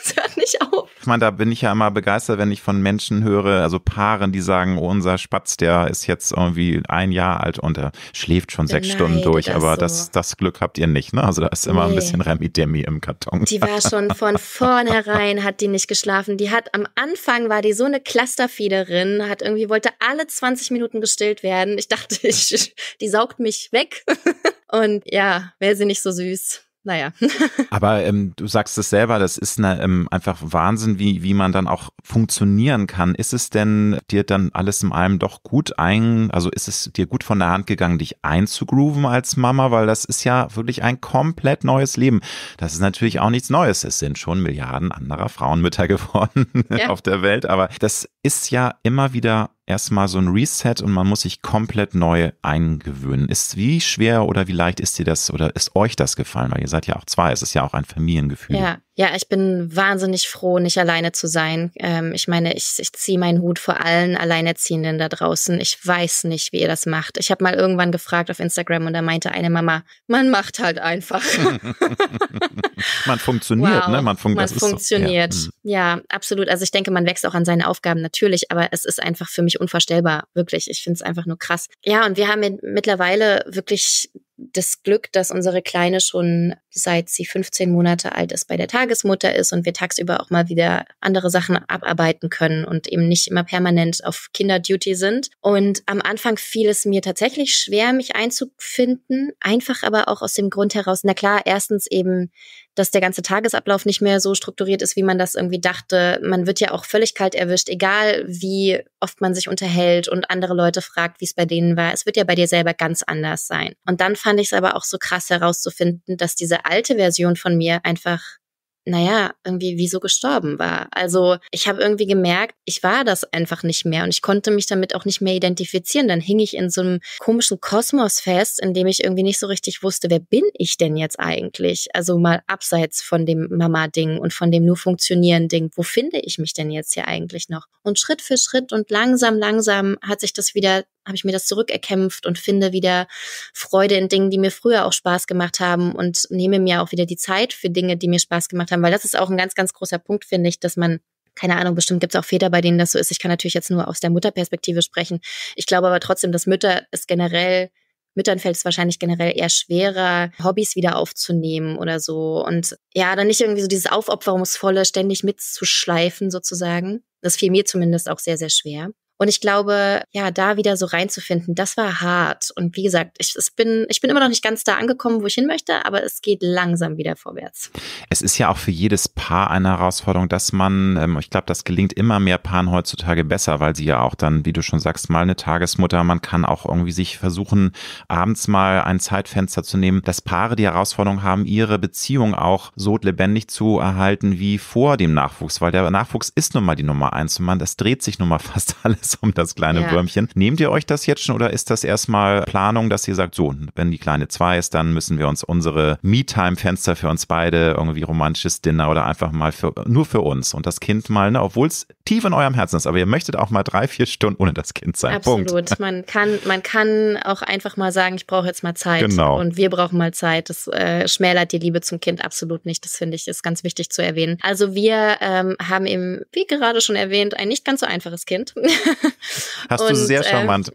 [SPEAKER 1] es hört nicht auf.
[SPEAKER 2] Ich meine, da bin ich ja immer begeistert, wenn ich von Menschen höre, also Paaren, die sagen, oh, unser Spatz, der ist jetzt irgendwie 1 Jahr alt und er schläft schon 6 Stunden durch, aber
[SPEAKER 1] so.
[SPEAKER 2] das Glück habt ihr nicht, ne? Also da ist immer ein bisschen Remi-Demi im Karton.
[SPEAKER 1] Die war schon von vornherein, hat die nicht geschlafen. Die hat am Anfang, war die so eine Clusterfiederin, wollte alle 20 Minuten gestillt werden. Ich dachte, die saugt mich weg. Und ja, wäre sie nicht so süß. Naja.
[SPEAKER 2] Aber du sagst es selber, das ist einfach Wahnsinn, wie man dann auch funktionieren kann. Ist es denn dir dann alles in allem doch also ist es dir gut von der Hand gegangen, dich einzugrooven als Mama? Weil das ist ja wirklich ein komplett neues Leben. Das ist natürlich auch nichts Neues. Es sind schon Milliarden anderer Frauenmütter geworden auf der Welt. Aber das ist ja immer wieder erstmal so ein Reset und man muss sich komplett neu eingewöhnen. Wie schwer oder wie leicht ist dir das oder ist euch das gefallen? Weil ihr seid ja auch 2, es ist ja auch ein Familiengefühl.
[SPEAKER 1] Ja, ich bin wahnsinnig froh, nicht alleine zu sein. Ich meine, ich ziehe meinen Hut vor allen Alleinerziehenden da draußen. Ich weiß nicht, wie ihr das macht. Ich habe mal irgendwann gefragt auf Instagram und da meinte eine Mama, man macht halt einfach.
[SPEAKER 2] Man funktioniert,
[SPEAKER 1] wow,
[SPEAKER 2] ne? Man
[SPEAKER 1] funktioniert.
[SPEAKER 2] So,
[SPEAKER 1] ja, absolut. Also ich denke, man wächst auch an seine Aufgaben natürlich, aber es ist einfach für mich unvorstellbar, wirklich. Ich finde es einfach nur krass. Ja, und wir haben mittlerweile wirklich das Glück, dass unsere Kleine schon seit sie 15 Monate alt ist bei der Tagesmutter ist und wir tagsüber auch mal wieder andere Sachen abarbeiten können und eben nicht immer permanent auf Kinderduty sind. Und am Anfang fiel es mir tatsächlich schwer, mich einzufinden, einfach aber auch aus dem Grund heraus, na klar, erstens eben, dass der ganze Tagesablauf nicht mehr so strukturiert ist, wie man das irgendwie dachte. Man wird ja auch völlig kalt erwischt, egal wie oft man sich unterhält und andere Leute fragt, wie es bei denen war. Es wird ja bei dir selber ganz anders sein. Und dann fand ich es aber auch so krass herauszufinden, dass diese alte Version von mir einfach, irgendwie wie so gestorben war. Also ich habe irgendwie gemerkt, ich war das einfach nicht mehr und ich konnte mich damit auch nicht mehr identifizieren. Dann hing ich in so einem komischen Kosmos fest, in dem ich irgendwie nicht so richtig wusste, wer bin ich denn jetzt eigentlich? Also mal abseits von dem Mama-Ding und von dem nur Funktionieren-Ding. Wo finde ich mich denn jetzt hier eigentlich noch? Und Schritt für Schritt und langsam habe ich mir das zurückerkämpft und finde wieder Freude in Dingen, die mir früher auch Spaß gemacht haben und nehme mir auch wieder die Zeit für Dinge, die mir Spaß gemacht haben, weil das ist auch ein ganz, ganz großer Punkt, finde ich, dass man, keine Ahnung, bestimmt gibt es auch Väter, bei denen das so ist. Ich kann natürlich jetzt nur aus der Mutterperspektive sprechen. Ich glaube aber trotzdem, dass Müttern fällt es wahrscheinlich generell eher schwerer, Hobbys wieder aufzunehmen oder so und ja, dann nicht irgendwie so dieses Aufopferungsvolle ständig mitzuschleifen sozusagen. Das fiel mir zumindest auch sehr, sehr schwer. Und ich glaube, ja, da wieder so reinzufinden, das war hart. Und wie gesagt, ich bin immer noch nicht ganz da angekommen, wo ich hin möchte, aber es geht langsam wieder vorwärts.
[SPEAKER 2] Es ist ja auch für jedes Paar eine Herausforderung, dass man, ich glaube, das gelingt immer mehr Paaren heutzutage besser, weil sie ja auch dann, wie du schon sagst, mal eine Tagesmutter, man kann auch irgendwie sich versuchen, abends mal ein Zeitfenster zu nehmen, dass Paare die Herausforderung haben, ihre Beziehung auch so lebendig zu erhalten wie vor dem Nachwuchs, weil der Nachwuchs ist nun mal die Nummer 1 und das dreht sich nun mal fast alles um das kleine Würmchen. Nehmt ihr euch das jetzt schon oder ist das erstmal Planung, dass ihr sagt, so, wenn die Kleine 2 ist, dann müssen wir uns unsere Me-Time-Fenster für uns beide, irgendwie romantisches Dinner oder einfach mal nur für uns und das Kind mal, ne, obwohl es tief in eurem Herzen ist, aber ihr möchtet auch mal 3-4 Stunden ohne das Kind sein.
[SPEAKER 1] Absolut.
[SPEAKER 2] Punkt.
[SPEAKER 1] Man kann auch einfach mal sagen, ich brauche jetzt mal Zeit und wir brauchen mal Zeit. Das schmälert die Liebe zum Kind absolut nicht. Das finde ich ist ganz wichtig zu erwähnen. Also wir haben eben, wie gerade schon erwähnt, ein nicht ganz so einfaches Kind.
[SPEAKER 2] Hast du sehr charmant.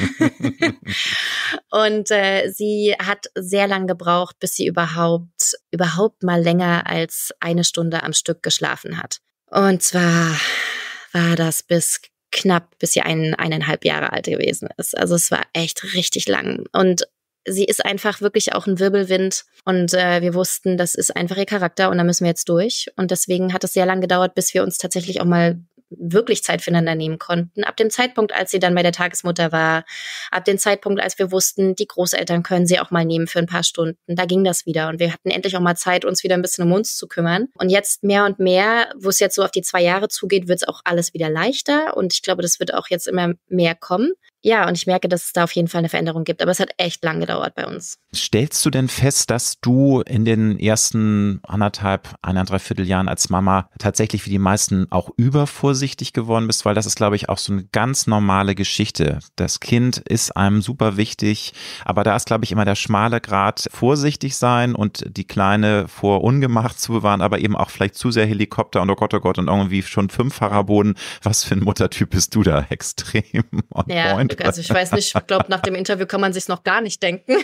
[SPEAKER 1] Und sie hat sehr lang gebraucht, bis sie überhaupt mal länger als 1 Stunde am Stück geschlafen hat. Und zwar war das bis sie 1,5 Jahre alt gewesen ist. Also es war echt richtig lang. Und sie ist einfach wirklich auch ein Wirbelwind und wir wussten, das ist einfach ihr Charakter und da müssen wir jetzt durch. Und deswegen hat es sehr lang gedauert, bis wir uns tatsächlich auch mal wirklich Zeit füreinander nehmen konnten. Ab dem Zeitpunkt, als sie dann bei der Tagesmutter war, ab dem Zeitpunkt, als wir wussten, die Großeltern können sie auch mal nehmen für ein paar Stunden, da ging das wieder und wir hatten endlich auch mal Zeit, uns wieder ein bisschen um uns zu kümmern. Und jetzt mehr und mehr, wo es jetzt so auf die 2 Jahre zugeht, wird es auch alles wieder leichter und ich glaube, das wird auch jetzt immer mehr kommen. ja, und ich merke, dass es da auf jeden Fall eine Veränderung gibt. Aber es hat echt lang gedauert bei uns.
[SPEAKER 2] Stellst du denn fest, dass du in den ersten 1,5 Jahren als Mama tatsächlich wie die meisten auch übervorsichtig geworden bist? Weil das ist, glaube ich, auch so eine ganz normale Geschichte. Das Kind ist einem super wichtig, aber da ist, glaube ich, immer der schmale Grat, vorsichtig sein und die Kleine vor Ungemach zu bewahren, aber eben auch vielleicht zu sehr Helikopter und oh Gott und irgendwie schon 5-facher Boden. Was für ein Muttertyp bist du da? Extrem on point.
[SPEAKER 1] Also ich weiß nicht, ich glaube, nach dem Interview kann man sich noch gar nicht denken.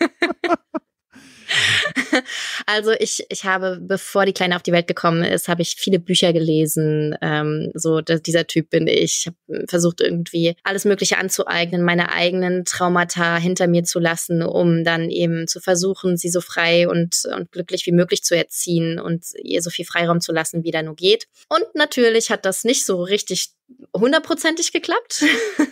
[SPEAKER 1] Also ich habe, bevor die Kleine auf die Welt gekommen ist, habe ich viele Bücher gelesen. Dieser Typ bin ich. Ich habe versucht, irgendwie alles Mögliche anzueignen, meine eigenen Traumata hinter mir zu lassen, um dann eben zu versuchen, sie so frei und glücklich wie möglich zu erziehen und ihr so viel Freiraum zu lassen, wie da nur geht. Und natürlich hat das nicht so richtig 100%ig geklappt.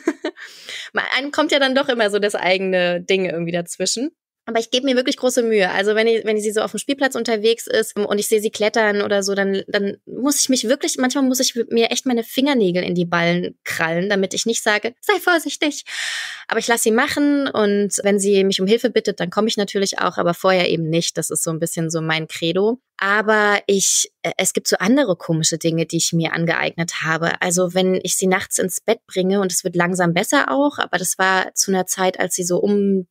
[SPEAKER 1] Einem kommt ja dann doch immer so das eigene Ding irgendwie dazwischen. Aber ich gebe mir wirklich große Mühe. Also wenn sie so auf dem Spielplatz unterwegs ist und ich sehe sie klettern oder so, dann muss ich mich wirklich, manchmal muss ich mir echt meine Fingernägel in die Ballen krallen, damit ich nicht sage, sei vorsichtig. Aber ich lasse sie machen und wenn sie mich um Hilfe bittet, dann komme ich natürlich auch, aber vorher eben nicht. Das ist so ein bisschen so mein Credo. Aber es gibt so andere komische Dinge, die ich mir angeeignet habe. Also wenn ich sie nachts ins Bett bringe und es wird langsam besser auch, aber das war zu einer Zeit, als sie so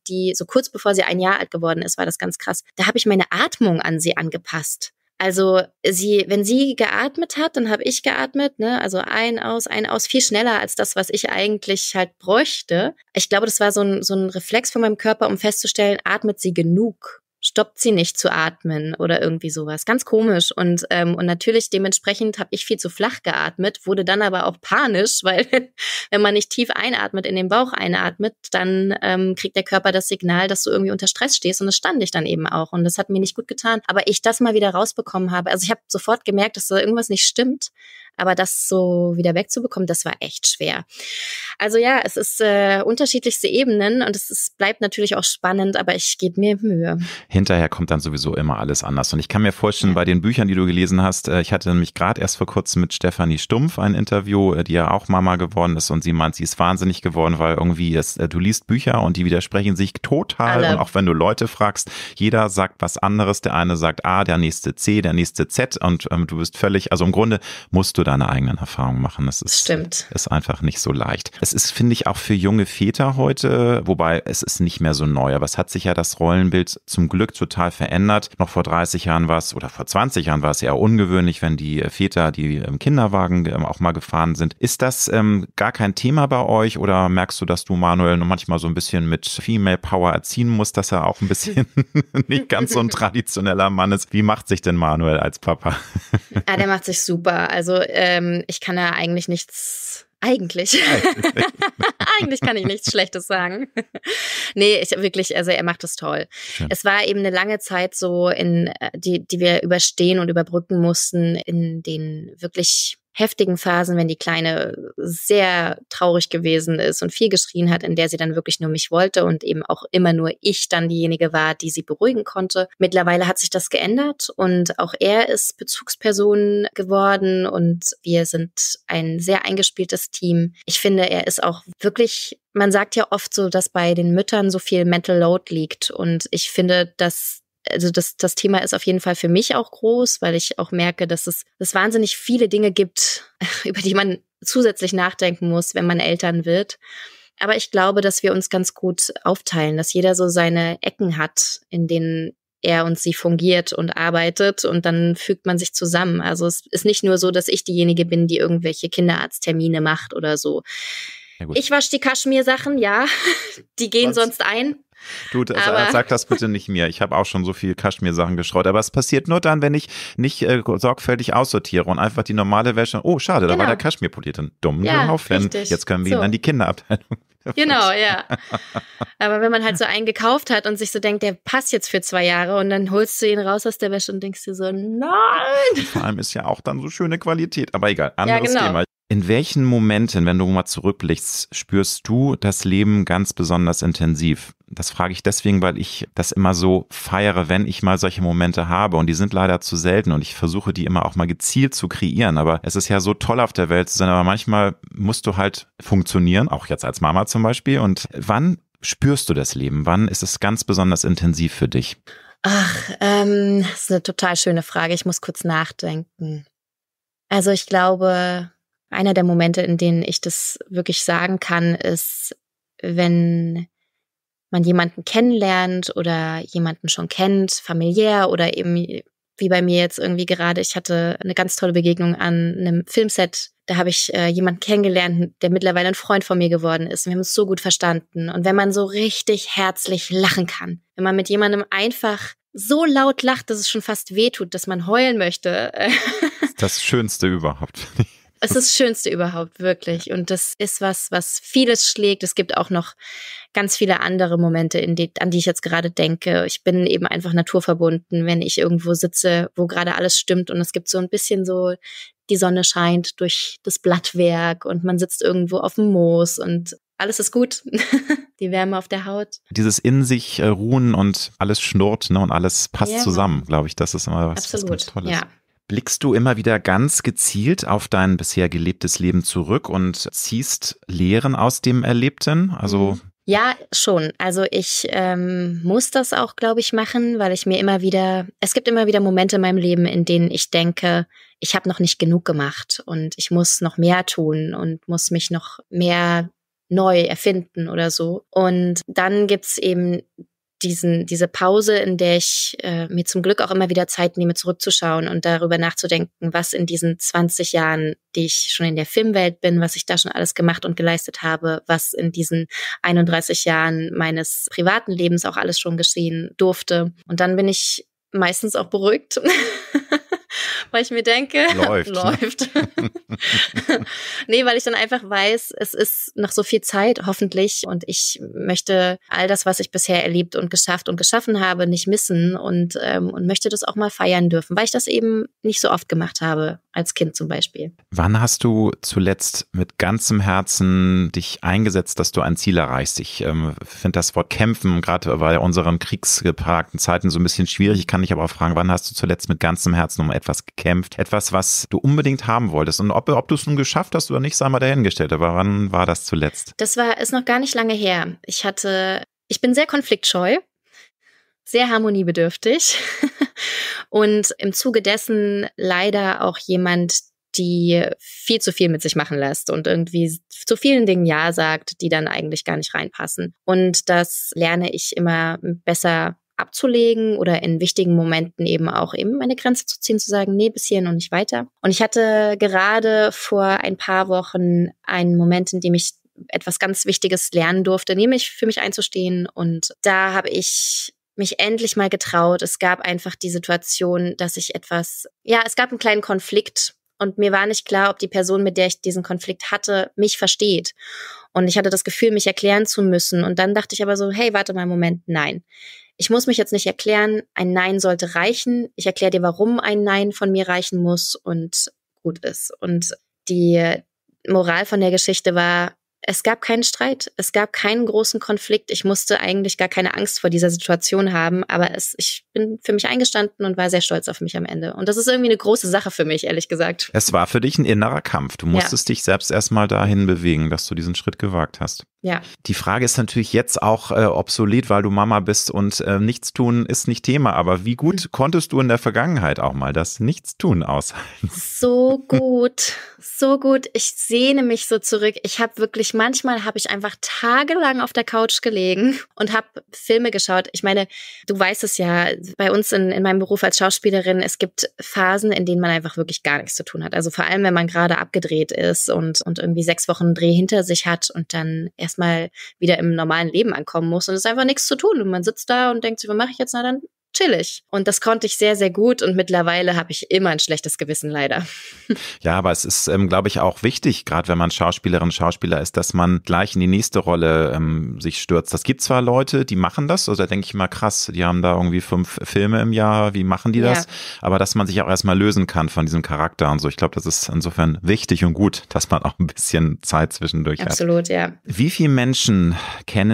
[SPEAKER 1] kurz bevor sie 1 Jahr alt geworden ist, war das ganz krass. Da habe ich meine Atmung an sie angepasst. Also wenn sie geatmet hat, dann habe ich geatmet, ne? Also ein aus, viel schneller als das, was ich eigentlich halt bräuchte. Ich glaube, das war so ein Reflex von meinem Körper, um festzustellen, atmet sie genug? Stoppt sie nicht zu atmen oder irgendwie sowas. Ganz komisch. Und natürlich dementsprechend habe ich viel zu flach geatmet, wurde dann aber auch panisch, weil wenn man nicht tief einatmet, in den Bauch einatmet, dann kriegt der Körper das Signal, dass du irgendwie unter Stress stehst. Und das stand ich dann eben auch. Und das hat mir nicht gut getan. Aber ich das mal wieder rausbekommen habe. Also ich habe sofort gemerkt, dass da irgendwas nicht stimmt. Aber das so wieder wegzubekommen, das war echt schwer. Also ja, es ist unterschiedlichste Ebenen und bleibt natürlich auch spannend, aber ich gebe mir Mühe.
[SPEAKER 2] Hinterher kommt dann sowieso immer alles anders. Und ich kann mir vorstellen, bei den Büchern, die du gelesen hast, ich hatte nämlich gerade erst vor kurzem mit Stefanie Stumpf ein Interview, die ja auch Mama geworden ist und sie meint, sie ist wahnsinnig geworden, weil irgendwie du liest Bücher und die widersprechen sich total. Alle. Und auch wenn du Leute fragst, jeder sagt was anderes. Der eine sagt A, der nächste C, der nächste Z und du bist völlig, also im Grunde musst du deine eigenen Erfahrungen machen. Das ist einfach nicht so leicht. Es ist, finde ich, auch für junge Väter heute, wobei es ist nicht mehr so neu, aber es hat sich ja das Rollenbild zum Glück total verändert. Noch vor 30 Jahren war es oder vor 20 Jahren war es eher ungewöhnlich, wenn die Väter, die im Kinderwagen auch mal gefahren sind. Ist das gar kein Thema bei euch oder merkst du, dass du Manuel manchmal so ein bisschen mit Female Power erziehen musst, dass er auch ein bisschen nicht ganz so ein traditioneller Mann ist? Wie macht sich denn Manuel als Papa?
[SPEAKER 1] Ja, der macht sich super. Also ich kann da eigentlich nichts... Eigentlich kann ich nichts Schlechtes sagen. Nee, also er macht das toll. Schön. Es war eben eine lange Zeit so, die wir überstehen und überbrücken mussten, in den wirklich heftigen Phasen, wenn die Kleine sehr traurig gewesen ist und viel geschrien hat, in der sie dann wirklich nur mich wollte und eben auch immer nur ich dann diejenige war, die sie beruhigen konnte. Mittlerweile hat sich das geändert und auch er ist Bezugsperson geworden und wir sind ein sehr eingespieltes Team. Ich finde, er ist auch wirklich, man sagt ja oft so, dass bei den Müttern so viel Mental Load liegt und ich finde, dass das Thema ist auf jeden Fall für mich auch groß, weil ich auch merke, dass es wahnsinnig viele Dinge gibt, über die man zusätzlich nachdenken muss, wenn man Eltern wird. Aber ich glaube, dass wir uns ganz gut aufteilen, dass jeder so seine Ecken hat, in denen er und sie fungiert und arbeitet und dann fügt man sich zusammen. Also es ist nicht nur so, dass ich diejenige bin, die irgendwelche Kinderarzttermine macht oder so. Ja, ich wasche die Kaschmir-Sachen, ja, die gehen sonst ein.
[SPEAKER 2] Du, sag das bitte nicht mir. Ich habe auch schon so viel Kaschmir-Sachen geschreut. Aber es passiert nur dann, wenn ich nicht sorgfältig aussortiere und einfach die normale Wäsche, oh schade, da war der Kaschmir poliert. Dann dumm gelaufen. Jetzt können wir ihn an die Kinderabteilung.
[SPEAKER 1] Genau, ja. Aber wenn man halt so einen gekauft hat und sich so denkt, der passt jetzt für 2 Jahre und dann holst du ihn raus aus der Wäsche und denkst dir so, nein.
[SPEAKER 2] Vor allem ist ja auch dann so schöne Qualität. Aber egal, anderes Thema. In welchen Momenten, wenn du mal zurückblickst, spürst du das Leben ganz besonders intensiv? Das frage ich deswegen, weil ich das immer so feiere, wenn ich mal solche Momente habe. Und die sind leider zu selten und ich versuche die immer auch mal gezielt zu kreieren. Aber es ist ja so toll auf der Welt zu sein, aber manchmal musst du halt funktionieren, auch jetzt als Mama zum Beispiel. Und wann spürst du das Leben? Wann ist es ganz besonders intensiv für dich?
[SPEAKER 1] Ach, das ist eine total schöne Frage. Ich muss kurz nachdenken. Also ich glaube, einer der Momente, in denen ich das wirklich sagen kann, ist, wenn man jemanden kennenlernt oder jemanden schon kennt, familiär oder eben wie bei mir jetzt irgendwie gerade. Ich hatte eine ganz tolle Begegnung an einem Filmset. Da habe ich jemanden kennengelernt, der mittlerweile ein Freund von mir geworden ist. Wir haben uns so gut verstanden. Und wenn man so richtig herzlich lachen kann, wenn man mit jemandem einfach so laut lacht, dass es schon fast wehtut, dass man heulen möchte.
[SPEAKER 2] Das Schönste überhaupt.
[SPEAKER 1] Es ist das Schönste überhaupt, wirklich. Und das ist was vieles schlägt. Es gibt auch noch ganz viele andere Momente, an die ich jetzt gerade denke. Ich bin eben einfach naturverbunden, wenn ich irgendwo sitze, wo gerade alles stimmt und es gibt so ein bisschen so, die Sonne scheint durch das Blattwerk und man sitzt irgendwo auf dem Moos und alles ist gut. Die Wärme auf der Haut.
[SPEAKER 2] Dieses in sich ruhen und alles schnurrt, ne, und alles passt zusammen, glaube ich. Das ist immer was ganz Tolles. Ja. Blickst du immer wieder ganz gezielt auf dein bisher gelebtes Leben zurück und ziehst Lehren aus dem Erlebten? Also
[SPEAKER 1] ja, schon. Also ich muss das auch, glaube ich, machen, weil es gibt immer wieder Momente in meinem Leben, in denen ich denke, ich habe noch nicht genug gemacht und ich muss noch mehr tun und muss mich noch mehr neu erfinden oder so. Und dann gibt's eben diese Pause, in der ich mir zum Glück auch immer wieder Zeit nehme, zurückzuschauen und darüber nachzudenken, was in diesen 20 Jahren, die ich schon in der Filmwelt bin, was ich da schon alles gemacht und geleistet habe, was in diesen 31 Jahren meines privaten Lebens auch alles schon geschehen durfte. Und dann bin ich meistens auch beruhigt, weil ich mir denke, läuft. Nee, weil ich dann einfach weiß, es ist noch so viel Zeit, hoffentlich. Und ich möchte all das, was ich bisher erlebt und geschafft und geschaffen habe, nicht missen und möchte das auch mal feiern dürfen, weil ich das eben nicht so oft gemacht habe, als Kind zum Beispiel.
[SPEAKER 2] Wann hast du zuletzt mit ganzem Herzen dich eingesetzt, dass du ein Ziel erreichst? Ich finde das Wort kämpfen, gerade bei unseren kriegsgeplagten Zeiten, so ein bisschen schwierig. Ich kann dich aber auch fragen, wann hast du zuletzt mit ganzem Herzen um etwas gekämpft? Etwas, was du unbedingt haben wolltest. Und ob du es nun geschafft hast oder nicht, sei mal dahingestellt. Aber wann war das zuletzt?
[SPEAKER 1] Ist noch gar nicht lange her. Ich bin sehr konfliktscheu, sehr harmoniebedürftig und im Zuge dessen leider auch jemand, die viel zu viel mit sich machen lässt und irgendwie zu vielen Dingen Ja sagt, die dann eigentlich gar nicht reinpassen. Und das lerne ich immer besser abzulegen oder in wichtigen Momenten eben meine Grenze zu ziehen, zu sagen, nee, bis hierhin und nicht weiter. Und ich hatte gerade vor ein paar Wochen einen Moment, in dem ich etwas ganz Wichtiges lernen durfte, nämlich für mich einzustehen. Und da habe ich mich endlich mal getraut. Es gab einfach die Situation, dass es gab einen kleinen Konflikt und mir war nicht klar, ob die Person, mit der ich diesen Konflikt hatte, mich versteht. Und ich hatte das Gefühl, mich erklären zu müssen. Und dann dachte ich aber so, hey, warte mal einen Moment, nein. Ich muss mich jetzt nicht erklären, ein Nein sollte reichen. Ich erkläre dir, warum ein Nein von mir reichen muss und gut ist. Und die Moral von der Geschichte war, es gab keinen Streit, es gab keinen großen Konflikt. Ich musste eigentlich gar keine Angst vor dieser Situation haben, aber ich bin für mich eingestanden und war sehr stolz auf mich am Ende. Und das ist irgendwie eine große Sache für mich, ehrlich gesagt.
[SPEAKER 2] Es war für dich ein innerer Kampf. Du musstest dich selbst erstmal dahin bewegen, dass du diesen Schritt gewagt hast.
[SPEAKER 1] Ja.
[SPEAKER 2] Die Frage ist natürlich jetzt auch obsolet, weil du Mama bist und Nichtstun ist nicht Thema. Aber wie gut konntest du in der Vergangenheit auch mal das Nichtstun aushalten?
[SPEAKER 1] So gut, so gut. Ich sehne mich so zurück. Manchmal habe ich einfach tagelang auf der Couch gelegen und habe Filme geschaut. Ich meine, du weißt es ja, bei uns in meinem Beruf als Schauspielerin, es gibt Phasen, in denen man einfach wirklich gar nichts zu tun hat. Also vor allem, wenn man gerade abgedreht ist und irgendwie 6 Wochen Dreh hinter sich hat und dann erstmal wieder im normalen Leben ankommen muss und es ist einfach nichts zu tun. Und man sitzt da und denkt sich, was mache ich jetzt? Na dann chillig. Und das konnte ich sehr, sehr gut und mittlerweile habe ich immer ein schlechtes Gewissen, leider.
[SPEAKER 2] Ja, aber es ist, glaube ich, auch wichtig, gerade wenn man Schauspielerin/Schauspieler ist, dass man gleich in die nächste Rolle sich stürzt. Das gibt zwar Leute, die machen das, also da denke ich mal, krass, die haben da irgendwie 5 Filme im Jahr, wie machen die das? Ja. Aber dass man sich auch erstmal lösen kann von diesem Charakter und so. Ich glaube, das ist insofern wichtig und gut, dass man auch ein bisschen Zeit zwischendurch hat.
[SPEAKER 1] Absolut, ja.
[SPEAKER 2] Wie viele Menschen kennen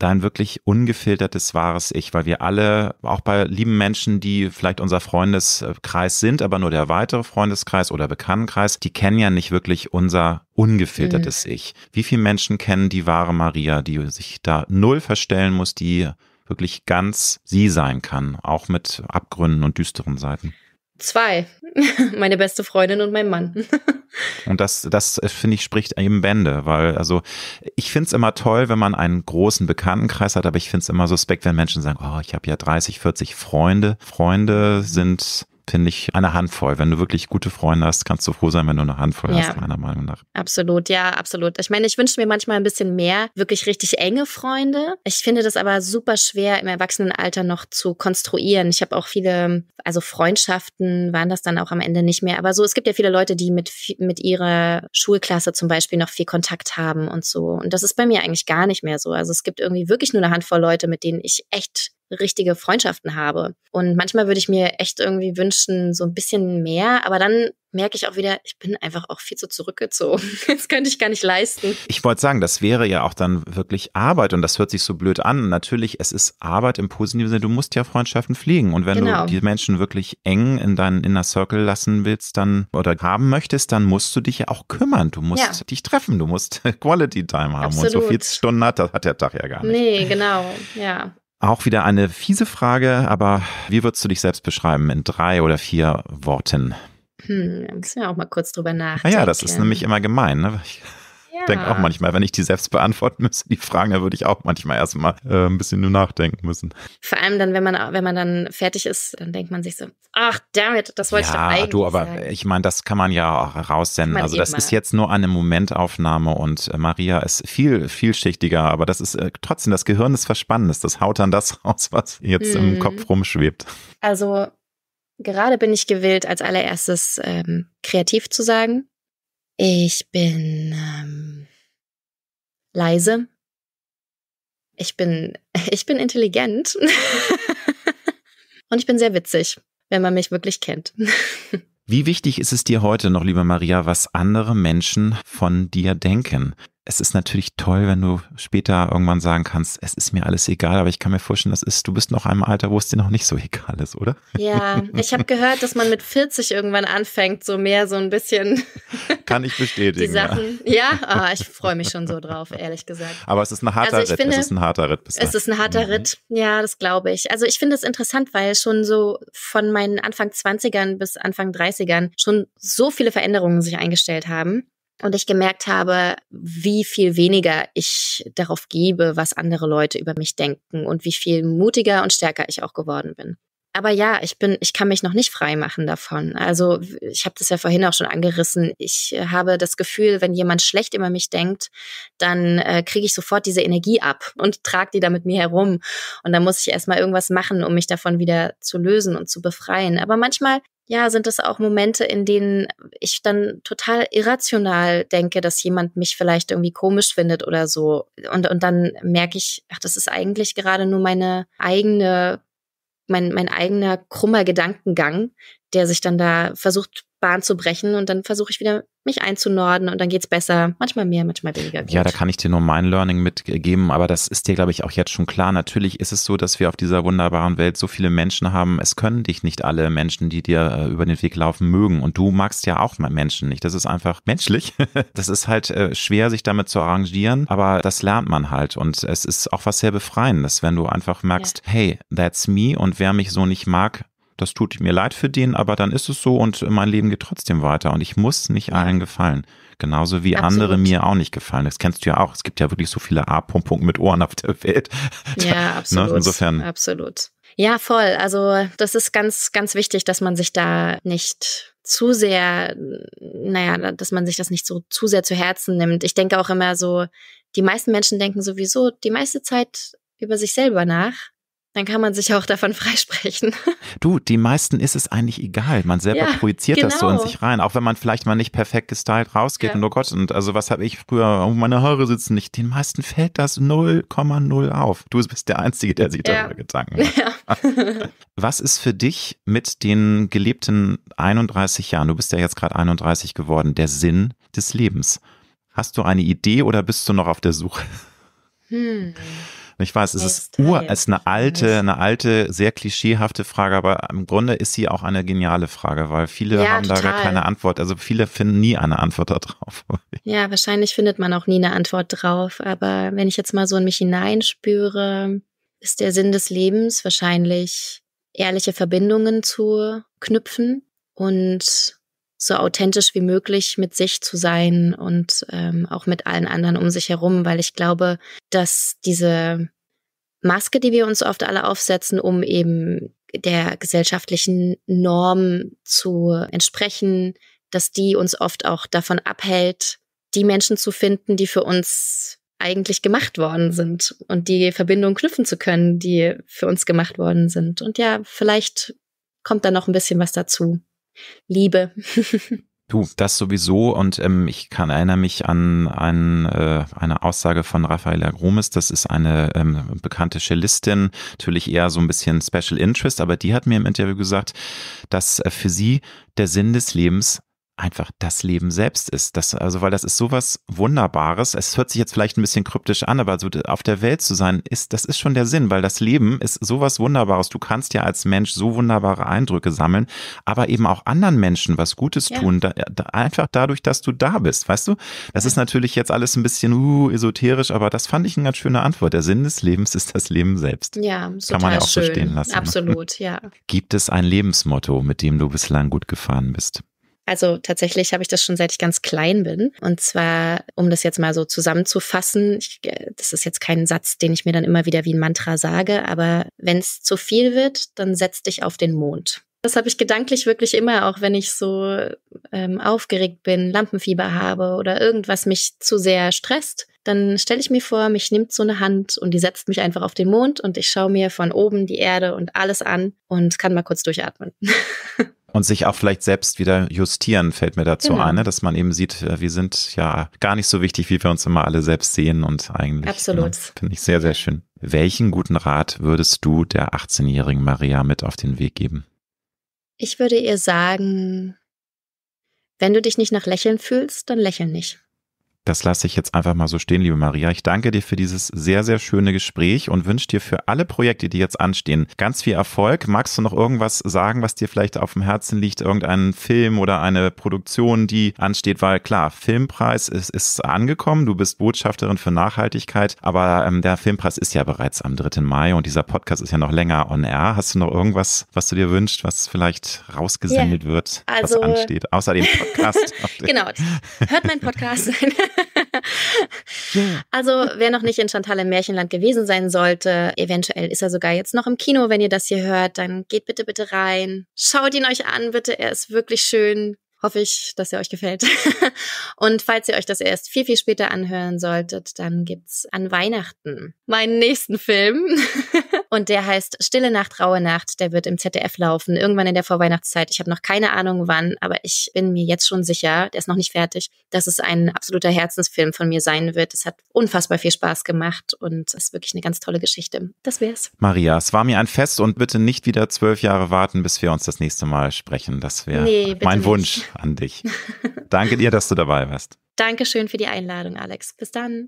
[SPEAKER 2] dein wirklich ungefiltertes, wahres Ich, weil wir alle, auch bei lieben Menschen, die vielleicht unser Freundeskreis sind, aber nur der weitere Freundeskreis oder Bekanntenkreis, die kennen ja nicht wirklich unser ungefiltertes Ich. Wie viele Menschen kennen die wahre Maria, die sich da null verstellen muss, die wirklich ganz sie sein kann, auch mit Abgründen und düsteren Seiten?
[SPEAKER 1] 2. Meine beste Freundin und mein Mann.
[SPEAKER 2] Und das finde ich, spricht eben Bände, weil also ich finde es immer toll, wenn man einen großen Bekanntenkreis hat, aber ich finde es immer suspekt, wenn Menschen sagen, oh, ich habe ja 30, 40 Freunde. Freunde sind, finde ich, eine Handvoll. Wenn du wirklich gute Freunde hast, kannst du froh sein, wenn du eine Handvoll hast, meiner Meinung nach.
[SPEAKER 1] Absolut, ja, absolut. Ich meine, ich wünsche mir manchmal ein bisschen mehr, wirklich richtig enge Freunde. Ich finde das aber super schwer im Erwachsenenalter noch zu konstruieren. Ich habe auch viele, also Freundschaften waren das dann auch am Ende nicht mehr. Aber so, es gibt ja viele Leute, die mit ihrer Schulklasse zum Beispiel noch viel Kontakt haben und so. Und das ist bei mir eigentlich gar nicht mehr so. Also es gibt irgendwie wirklich nur eine Handvoll Leute, mit denen ich echt richtige Freundschaften habe. Und manchmal würde ich mir echt irgendwie wünschen, so ein bisschen mehr, aber dann merke ich auch wieder, ich bin einfach auch viel zu zurückgezogen. Das könnte ich gar nicht leisten.
[SPEAKER 2] Ich wollte sagen, das wäre ja auch dann wirklich Arbeit und das hört sich so blöd an. Natürlich, es ist Arbeit im positiven Sinne, du musst ja Freundschaften pflegen und wenn du die Menschen wirklich eng in deinen Inner Circle lassen willst dann oder haben möchtest, dann musst du dich ja auch kümmern. Du musst dich treffen, du musst Quality Time haben. Absolut. Und so 40 Stunden hat der Tag ja gar nicht.
[SPEAKER 1] Nee, genau, ja.
[SPEAKER 2] Auch wieder eine fiese Frage, aber wie würdest du dich selbst beschreiben in 3 oder 4 Worten?
[SPEAKER 1] Da müssen wir auch mal kurz drüber nachdenken.
[SPEAKER 2] Ja, das ist nämlich immer gemein, ne? Ich denke auch manchmal, wenn ich die selbst beantworten müsste, die Fragen, da würde ich auch manchmal erstmal ein bisschen nur nachdenken müssen.
[SPEAKER 1] Vor allem dann, wenn man dann fertig ist, dann denkt man sich so, ach, damit, das wollte ich doch eigentlich sagen.
[SPEAKER 2] Ich meine, das kann man ja auch heraussenden. Also das ist jetzt nur eine Momentaufnahme und Maria ist viel vielschichtiger, aber das ist trotzdem, das Gehirn ist Verspannendes. Das haut dann das raus, was jetzt im Kopf rumschwebt.
[SPEAKER 1] Also gerade bin ich gewillt, als allererstes kreativ zu sagen. Ich bin leise. Ich bin intelligent. Und ich bin sehr witzig, wenn man mich wirklich kennt.
[SPEAKER 2] Wie wichtig ist es dir heute noch, liebe Maria, was andere Menschen von dir denken? Es ist natürlich toll, wenn du später irgendwann sagen kannst, es ist mir alles egal, aber ich kann mir vorstellen, du bist noch in einem Alter, wo es dir noch nicht so egal ist, oder?
[SPEAKER 1] Ja, ich habe gehört, dass man mit 40 irgendwann anfängt, so ein bisschen.
[SPEAKER 2] Kann ich bestätigen.
[SPEAKER 1] Die Sachen, ja, ich freue mich schon so drauf, ehrlich gesagt.
[SPEAKER 2] Aber es ist ein harter Ritt. Es ist ein harter Ritt.
[SPEAKER 1] Es ist ein harter Ritt, ja, das glaube ich. Also ich finde es interessant, weil schon so von meinen Anfang 20ern bis Anfang 30ern schon so viele Veränderungen sich eingestellt haben. Und ich gemerkt habe, wie viel weniger ich darauf gebe, was andere Leute über mich denken und wie viel mutiger und stärker ich auch geworden bin. Aber ja, ich kann mich noch nicht frei machen davon. Also ich habe das ja vorhin auch schon angerissen. Ich habe das Gefühl, wenn jemand schlecht über mich denkt, dann kriege ich sofort diese Energie ab und trage die da mit mir herum. Und dann muss ich erstmal irgendwas machen, um mich davon wieder zu lösen und zu befreien. Aber manchmal sind es auch Momente, in denen ich dann total irrational denke, dass jemand mich vielleicht irgendwie komisch findet oder so. Und dann merke ich, das ist eigentlich gerade nur mein eigener krummer Gedankengang, der sich dann da versucht, Bahn zu brechen und dann versuche ich wieder mich einzunorden und dann geht's besser, manchmal mehr, manchmal weniger gut.
[SPEAKER 2] Ja, da kann ich dir nur mein Learning mitgeben, aber das ist dir, glaube ich, auch jetzt schon klar. Natürlich ist es so, dass wir auf dieser wunderbaren Welt so viele Menschen haben. Es können dich nicht alle Menschen, die dir über den Weg laufen, mögen und du magst ja auch Menschen nicht. Das ist einfach menschlich. Das ist halt schwer, sich damit zu arrangieren, aber das lernt man halt und es ist auch was sehr Befreiendes, wenn du einfach merkst, hey, that's me und wer mich so nicht mag, das tut mir leid für den, aber dann ist es so und mein Leben geht trotzdem weiter und ich muss nicht allen gefallen. Genauso wie andere mir auch nicht gefallen. Das kennst du ja auch. Es gibt ja wirklich so viele A-Punkte mit Ohren auf der Welt.
[SPEAKER 1] Ja, absolut.
[SPEAKER 2] Ne? Insofern.
[SPEAKER 1] Absolut. Ja, voll. Also das ist ganz, ganz wichtig, dass man sich da nicht zu sehr, dass man sich das nicht so zu sehr zu Herzen nimmt. Ich denke auch immer so, die meisten Menschen denken sowieso die meiste Zeit über sich selber nach. Dann kann man sich auch davon freisprechen.
[SPEAKER 2] Du, die meisten ist es eigentlich egal. Man selber projiziert das so in sich rein. Auch wenn man vielleicht mal nicht perfekt gestylt rausgeht. Und oh Gott, und also was habe ich früher, meine Haare sitzen nicht. Den meisten fällt das 0,0 auf. Du bist der Einzige, der sich darüber Gedanken macht. Ja. Was ist für dich mit den gelebten 31 Jahren, du bist ja jetzt gerade 31 geworden, der Sinn des Lebens? Hast du eine Idee oder bist du noch auf der Suche? Ich weiß, es ist eine alte, sehr klischeehafte Frage, aber im Grunde ist sie auch eine geniale Frage, weil viele haben da gar keine Antwort. Also viele finden nie eine Antwort darauf.
[SPEAKER 1] Ja, wahrscheinlich findet man auch nie eine Antwort drauf. Aber wenn ich jetzt mal so in mich hineinspüre, ist der Sinn des Lebens wahrscheinlich, ehrliche Verbindungen zu knüpfen und so authentisch wie möglich mit sich zu sein und auch mit allen anderen um sich herum, weil ich glaube, dass diese Maske, die wir uns oft alle aufsetzen, um eben der gesellschaftlichen Norm zu entsprechen, dass die uns oft auch davon abhält, die Menschen zu finden, die für uns eigentlich gemacht worden sind und die Verbindung knüpfen zu können, die für uns gemacht worden sind. Und ja, vielleicht kommt da noch ein bisschen was dazu. Liebe.
[SPEAKER 2] Du, das sowieso, und ich erinnere mich an eine Aussage von Raffaella Gromes, das ist eine bekannte Cellistin, natürlich eher so ein bisschen Special Interest, aber die hat mir im Interview gesagt, dass für sie der Sinn des Lebens einfach das Leben selbst ist. Weil das ist sowas Wunderbares. Es hört sich jetzt vielleicht ein bisschen kryptisch an, aber so auf der Welt zu sein, das ist schon der Sinn, weil das Leben ist sowas Wunderbares. Du kannst ja als Mensch so wunderbare Eindrücke sammeln, aber eben auch anderen Menschen was Gutes tun, einfach dadurch, dass du da bist, weißt du? Das ist natürlich jetzt alles ein bisschen esoterisch, aber das fand ich eine ganz schöne Antwort. Der Sinn des Lebens ist das Leben selbst.
[SPEAKER 1] Ja,
[SPEAKER 2] kann man ja auch
[SPEAKER 1] schön.
[SPEAKER 2] So stehen lassen.
[SPEAKER 1] Absolut, ja.
[SPEAKER 2] Gibt es ein Lebensmotto, mit dem du bislang gut gefahren bist?
[SPEAKER 1] Also tatsächlich habe ich das schon, seit ich ganz klein bin. Und zwar, um das jetzt mal so zusammenzufassen, das ist jetzt kein Satz, den ich mir dann immer wieder wie ein Mantra sage, aber wenn es zu viel wird, dann setz dich auf den Mond. Das habe ich gedanklich wirklich immer, auch wenn ich so aufgeregt bin, Lampenfieber habe oder irgendwas mich zu sehr stresst. Dann stelle ich mir vor, mich nimmt so eine Hand und die setzt mich einfach auf den Mond und ich schaue mir von oben die Erde und alles an und kann mal kurz durchatmen.
[SPEAKER 2] Und sich auch vielleicht selbst wieder justieren, fällt mir dazu ein, ne? Dass man eben sieht, wir sind ja gar nicht so wichtig, wie wir uns immer alle selbst sehen und eigentlich.
[SPEAKER 1] Absolut.
[SPEAKER 2] Finde ich sehr, sehr schön. Welchen guten Rat würdest du der 18-jährigen Maria mit auf den Weg geben?
[SPEAKER 1] Ich würde ihr sagen, wenn du dich nicht nach Lächeln fühlst, dann lächel nicht.
[SPEAKER 2] Das lasse ich jetzt einfach mal so stehen, liebe Maria. Ich danke dir für dieses sehr, sehr schöne Gespräch und wünsche dir für alle Projekte, die jetzt anstehen, ganz viel Erfolg. Magst du noch irgendwas sagen, was dir vielleicht auf dem Herzen liegt? Irgendeinen Film oder eine Produktion, die ansteht? Weil klar, Filmpreis ist angekommen. Du bist Botschafterin für Nachhaltigkeit, aber der Filmpreis ist ja bereits am 3. Mai und dieser Podcast ist ja noch länger on air. Hast du noch irgendwas, was du dir wünschst, was vielleicht rausgesendet wird, was ansteht? Außer dem Podcast.
[SPEAKER 1] Genau, hört meinen Podcast. Also, wer noch nicht in Chantal im Märchenland gewesen sein sollte, eventuell ist er sogar jetzt noch im Kino, wenn ihr das hier hört, dann geht bitte, bitte rein. Schaut ihn euch an, bitte, er ist wirklich schön. Hoffe ich, dass er euch gefällt. Und falls ihr euch das erst viel, viel später anhören solltet, dann gibt's an Weihnachten meinen nächsten Film. Und der heißt Stille Nacht, Raue Nacht. Der wird im ZDF laufen, irgendwann in der Vorweihnachtszeit. Ich habe noch keine Ahnung wann, aber ich bin mir jetzt schon sicher, der ist noch nicht fertig, dass es ein absoluter Herzensfilm von mir sein wird. Es hat unfassbar viel Spaß gemacht und es ist wirklich eine ganz tolle Geschichte. Das wär's.
[SPEAKER 2] Maria, es war mir ein Fest und bitte nicht wieder 12 Jahre warten, bis wir uns das nächste Mal sprechen. Das wäre mein Wunsch an dich. Danke dir, dass du dabei warst.
[SPEAKER 1] Dankeschön für die Einladung, Alex. Bis dann.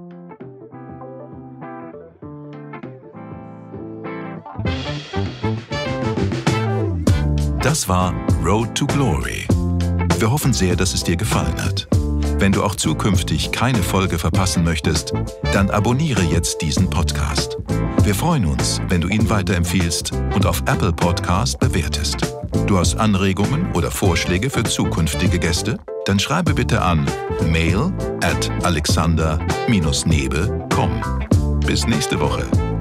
[SPEAKER 3] Das war Road to Glory. Wir hoffen sehr, dass es dir gefallen hat. Wenn du auch zukünftig keine Folge verpassen möchtest, dann abonniere jetzt diesen Podcast. Wir freuen uns, wenn du ihn weiterempfiehlst und auf Apple Podcast bewertest. Du hast Anregungen oder Vorschläge für zukünftige Gäste? Dann schreibe bitte an mail@alexander-nebe.com. Bis nächste Woche.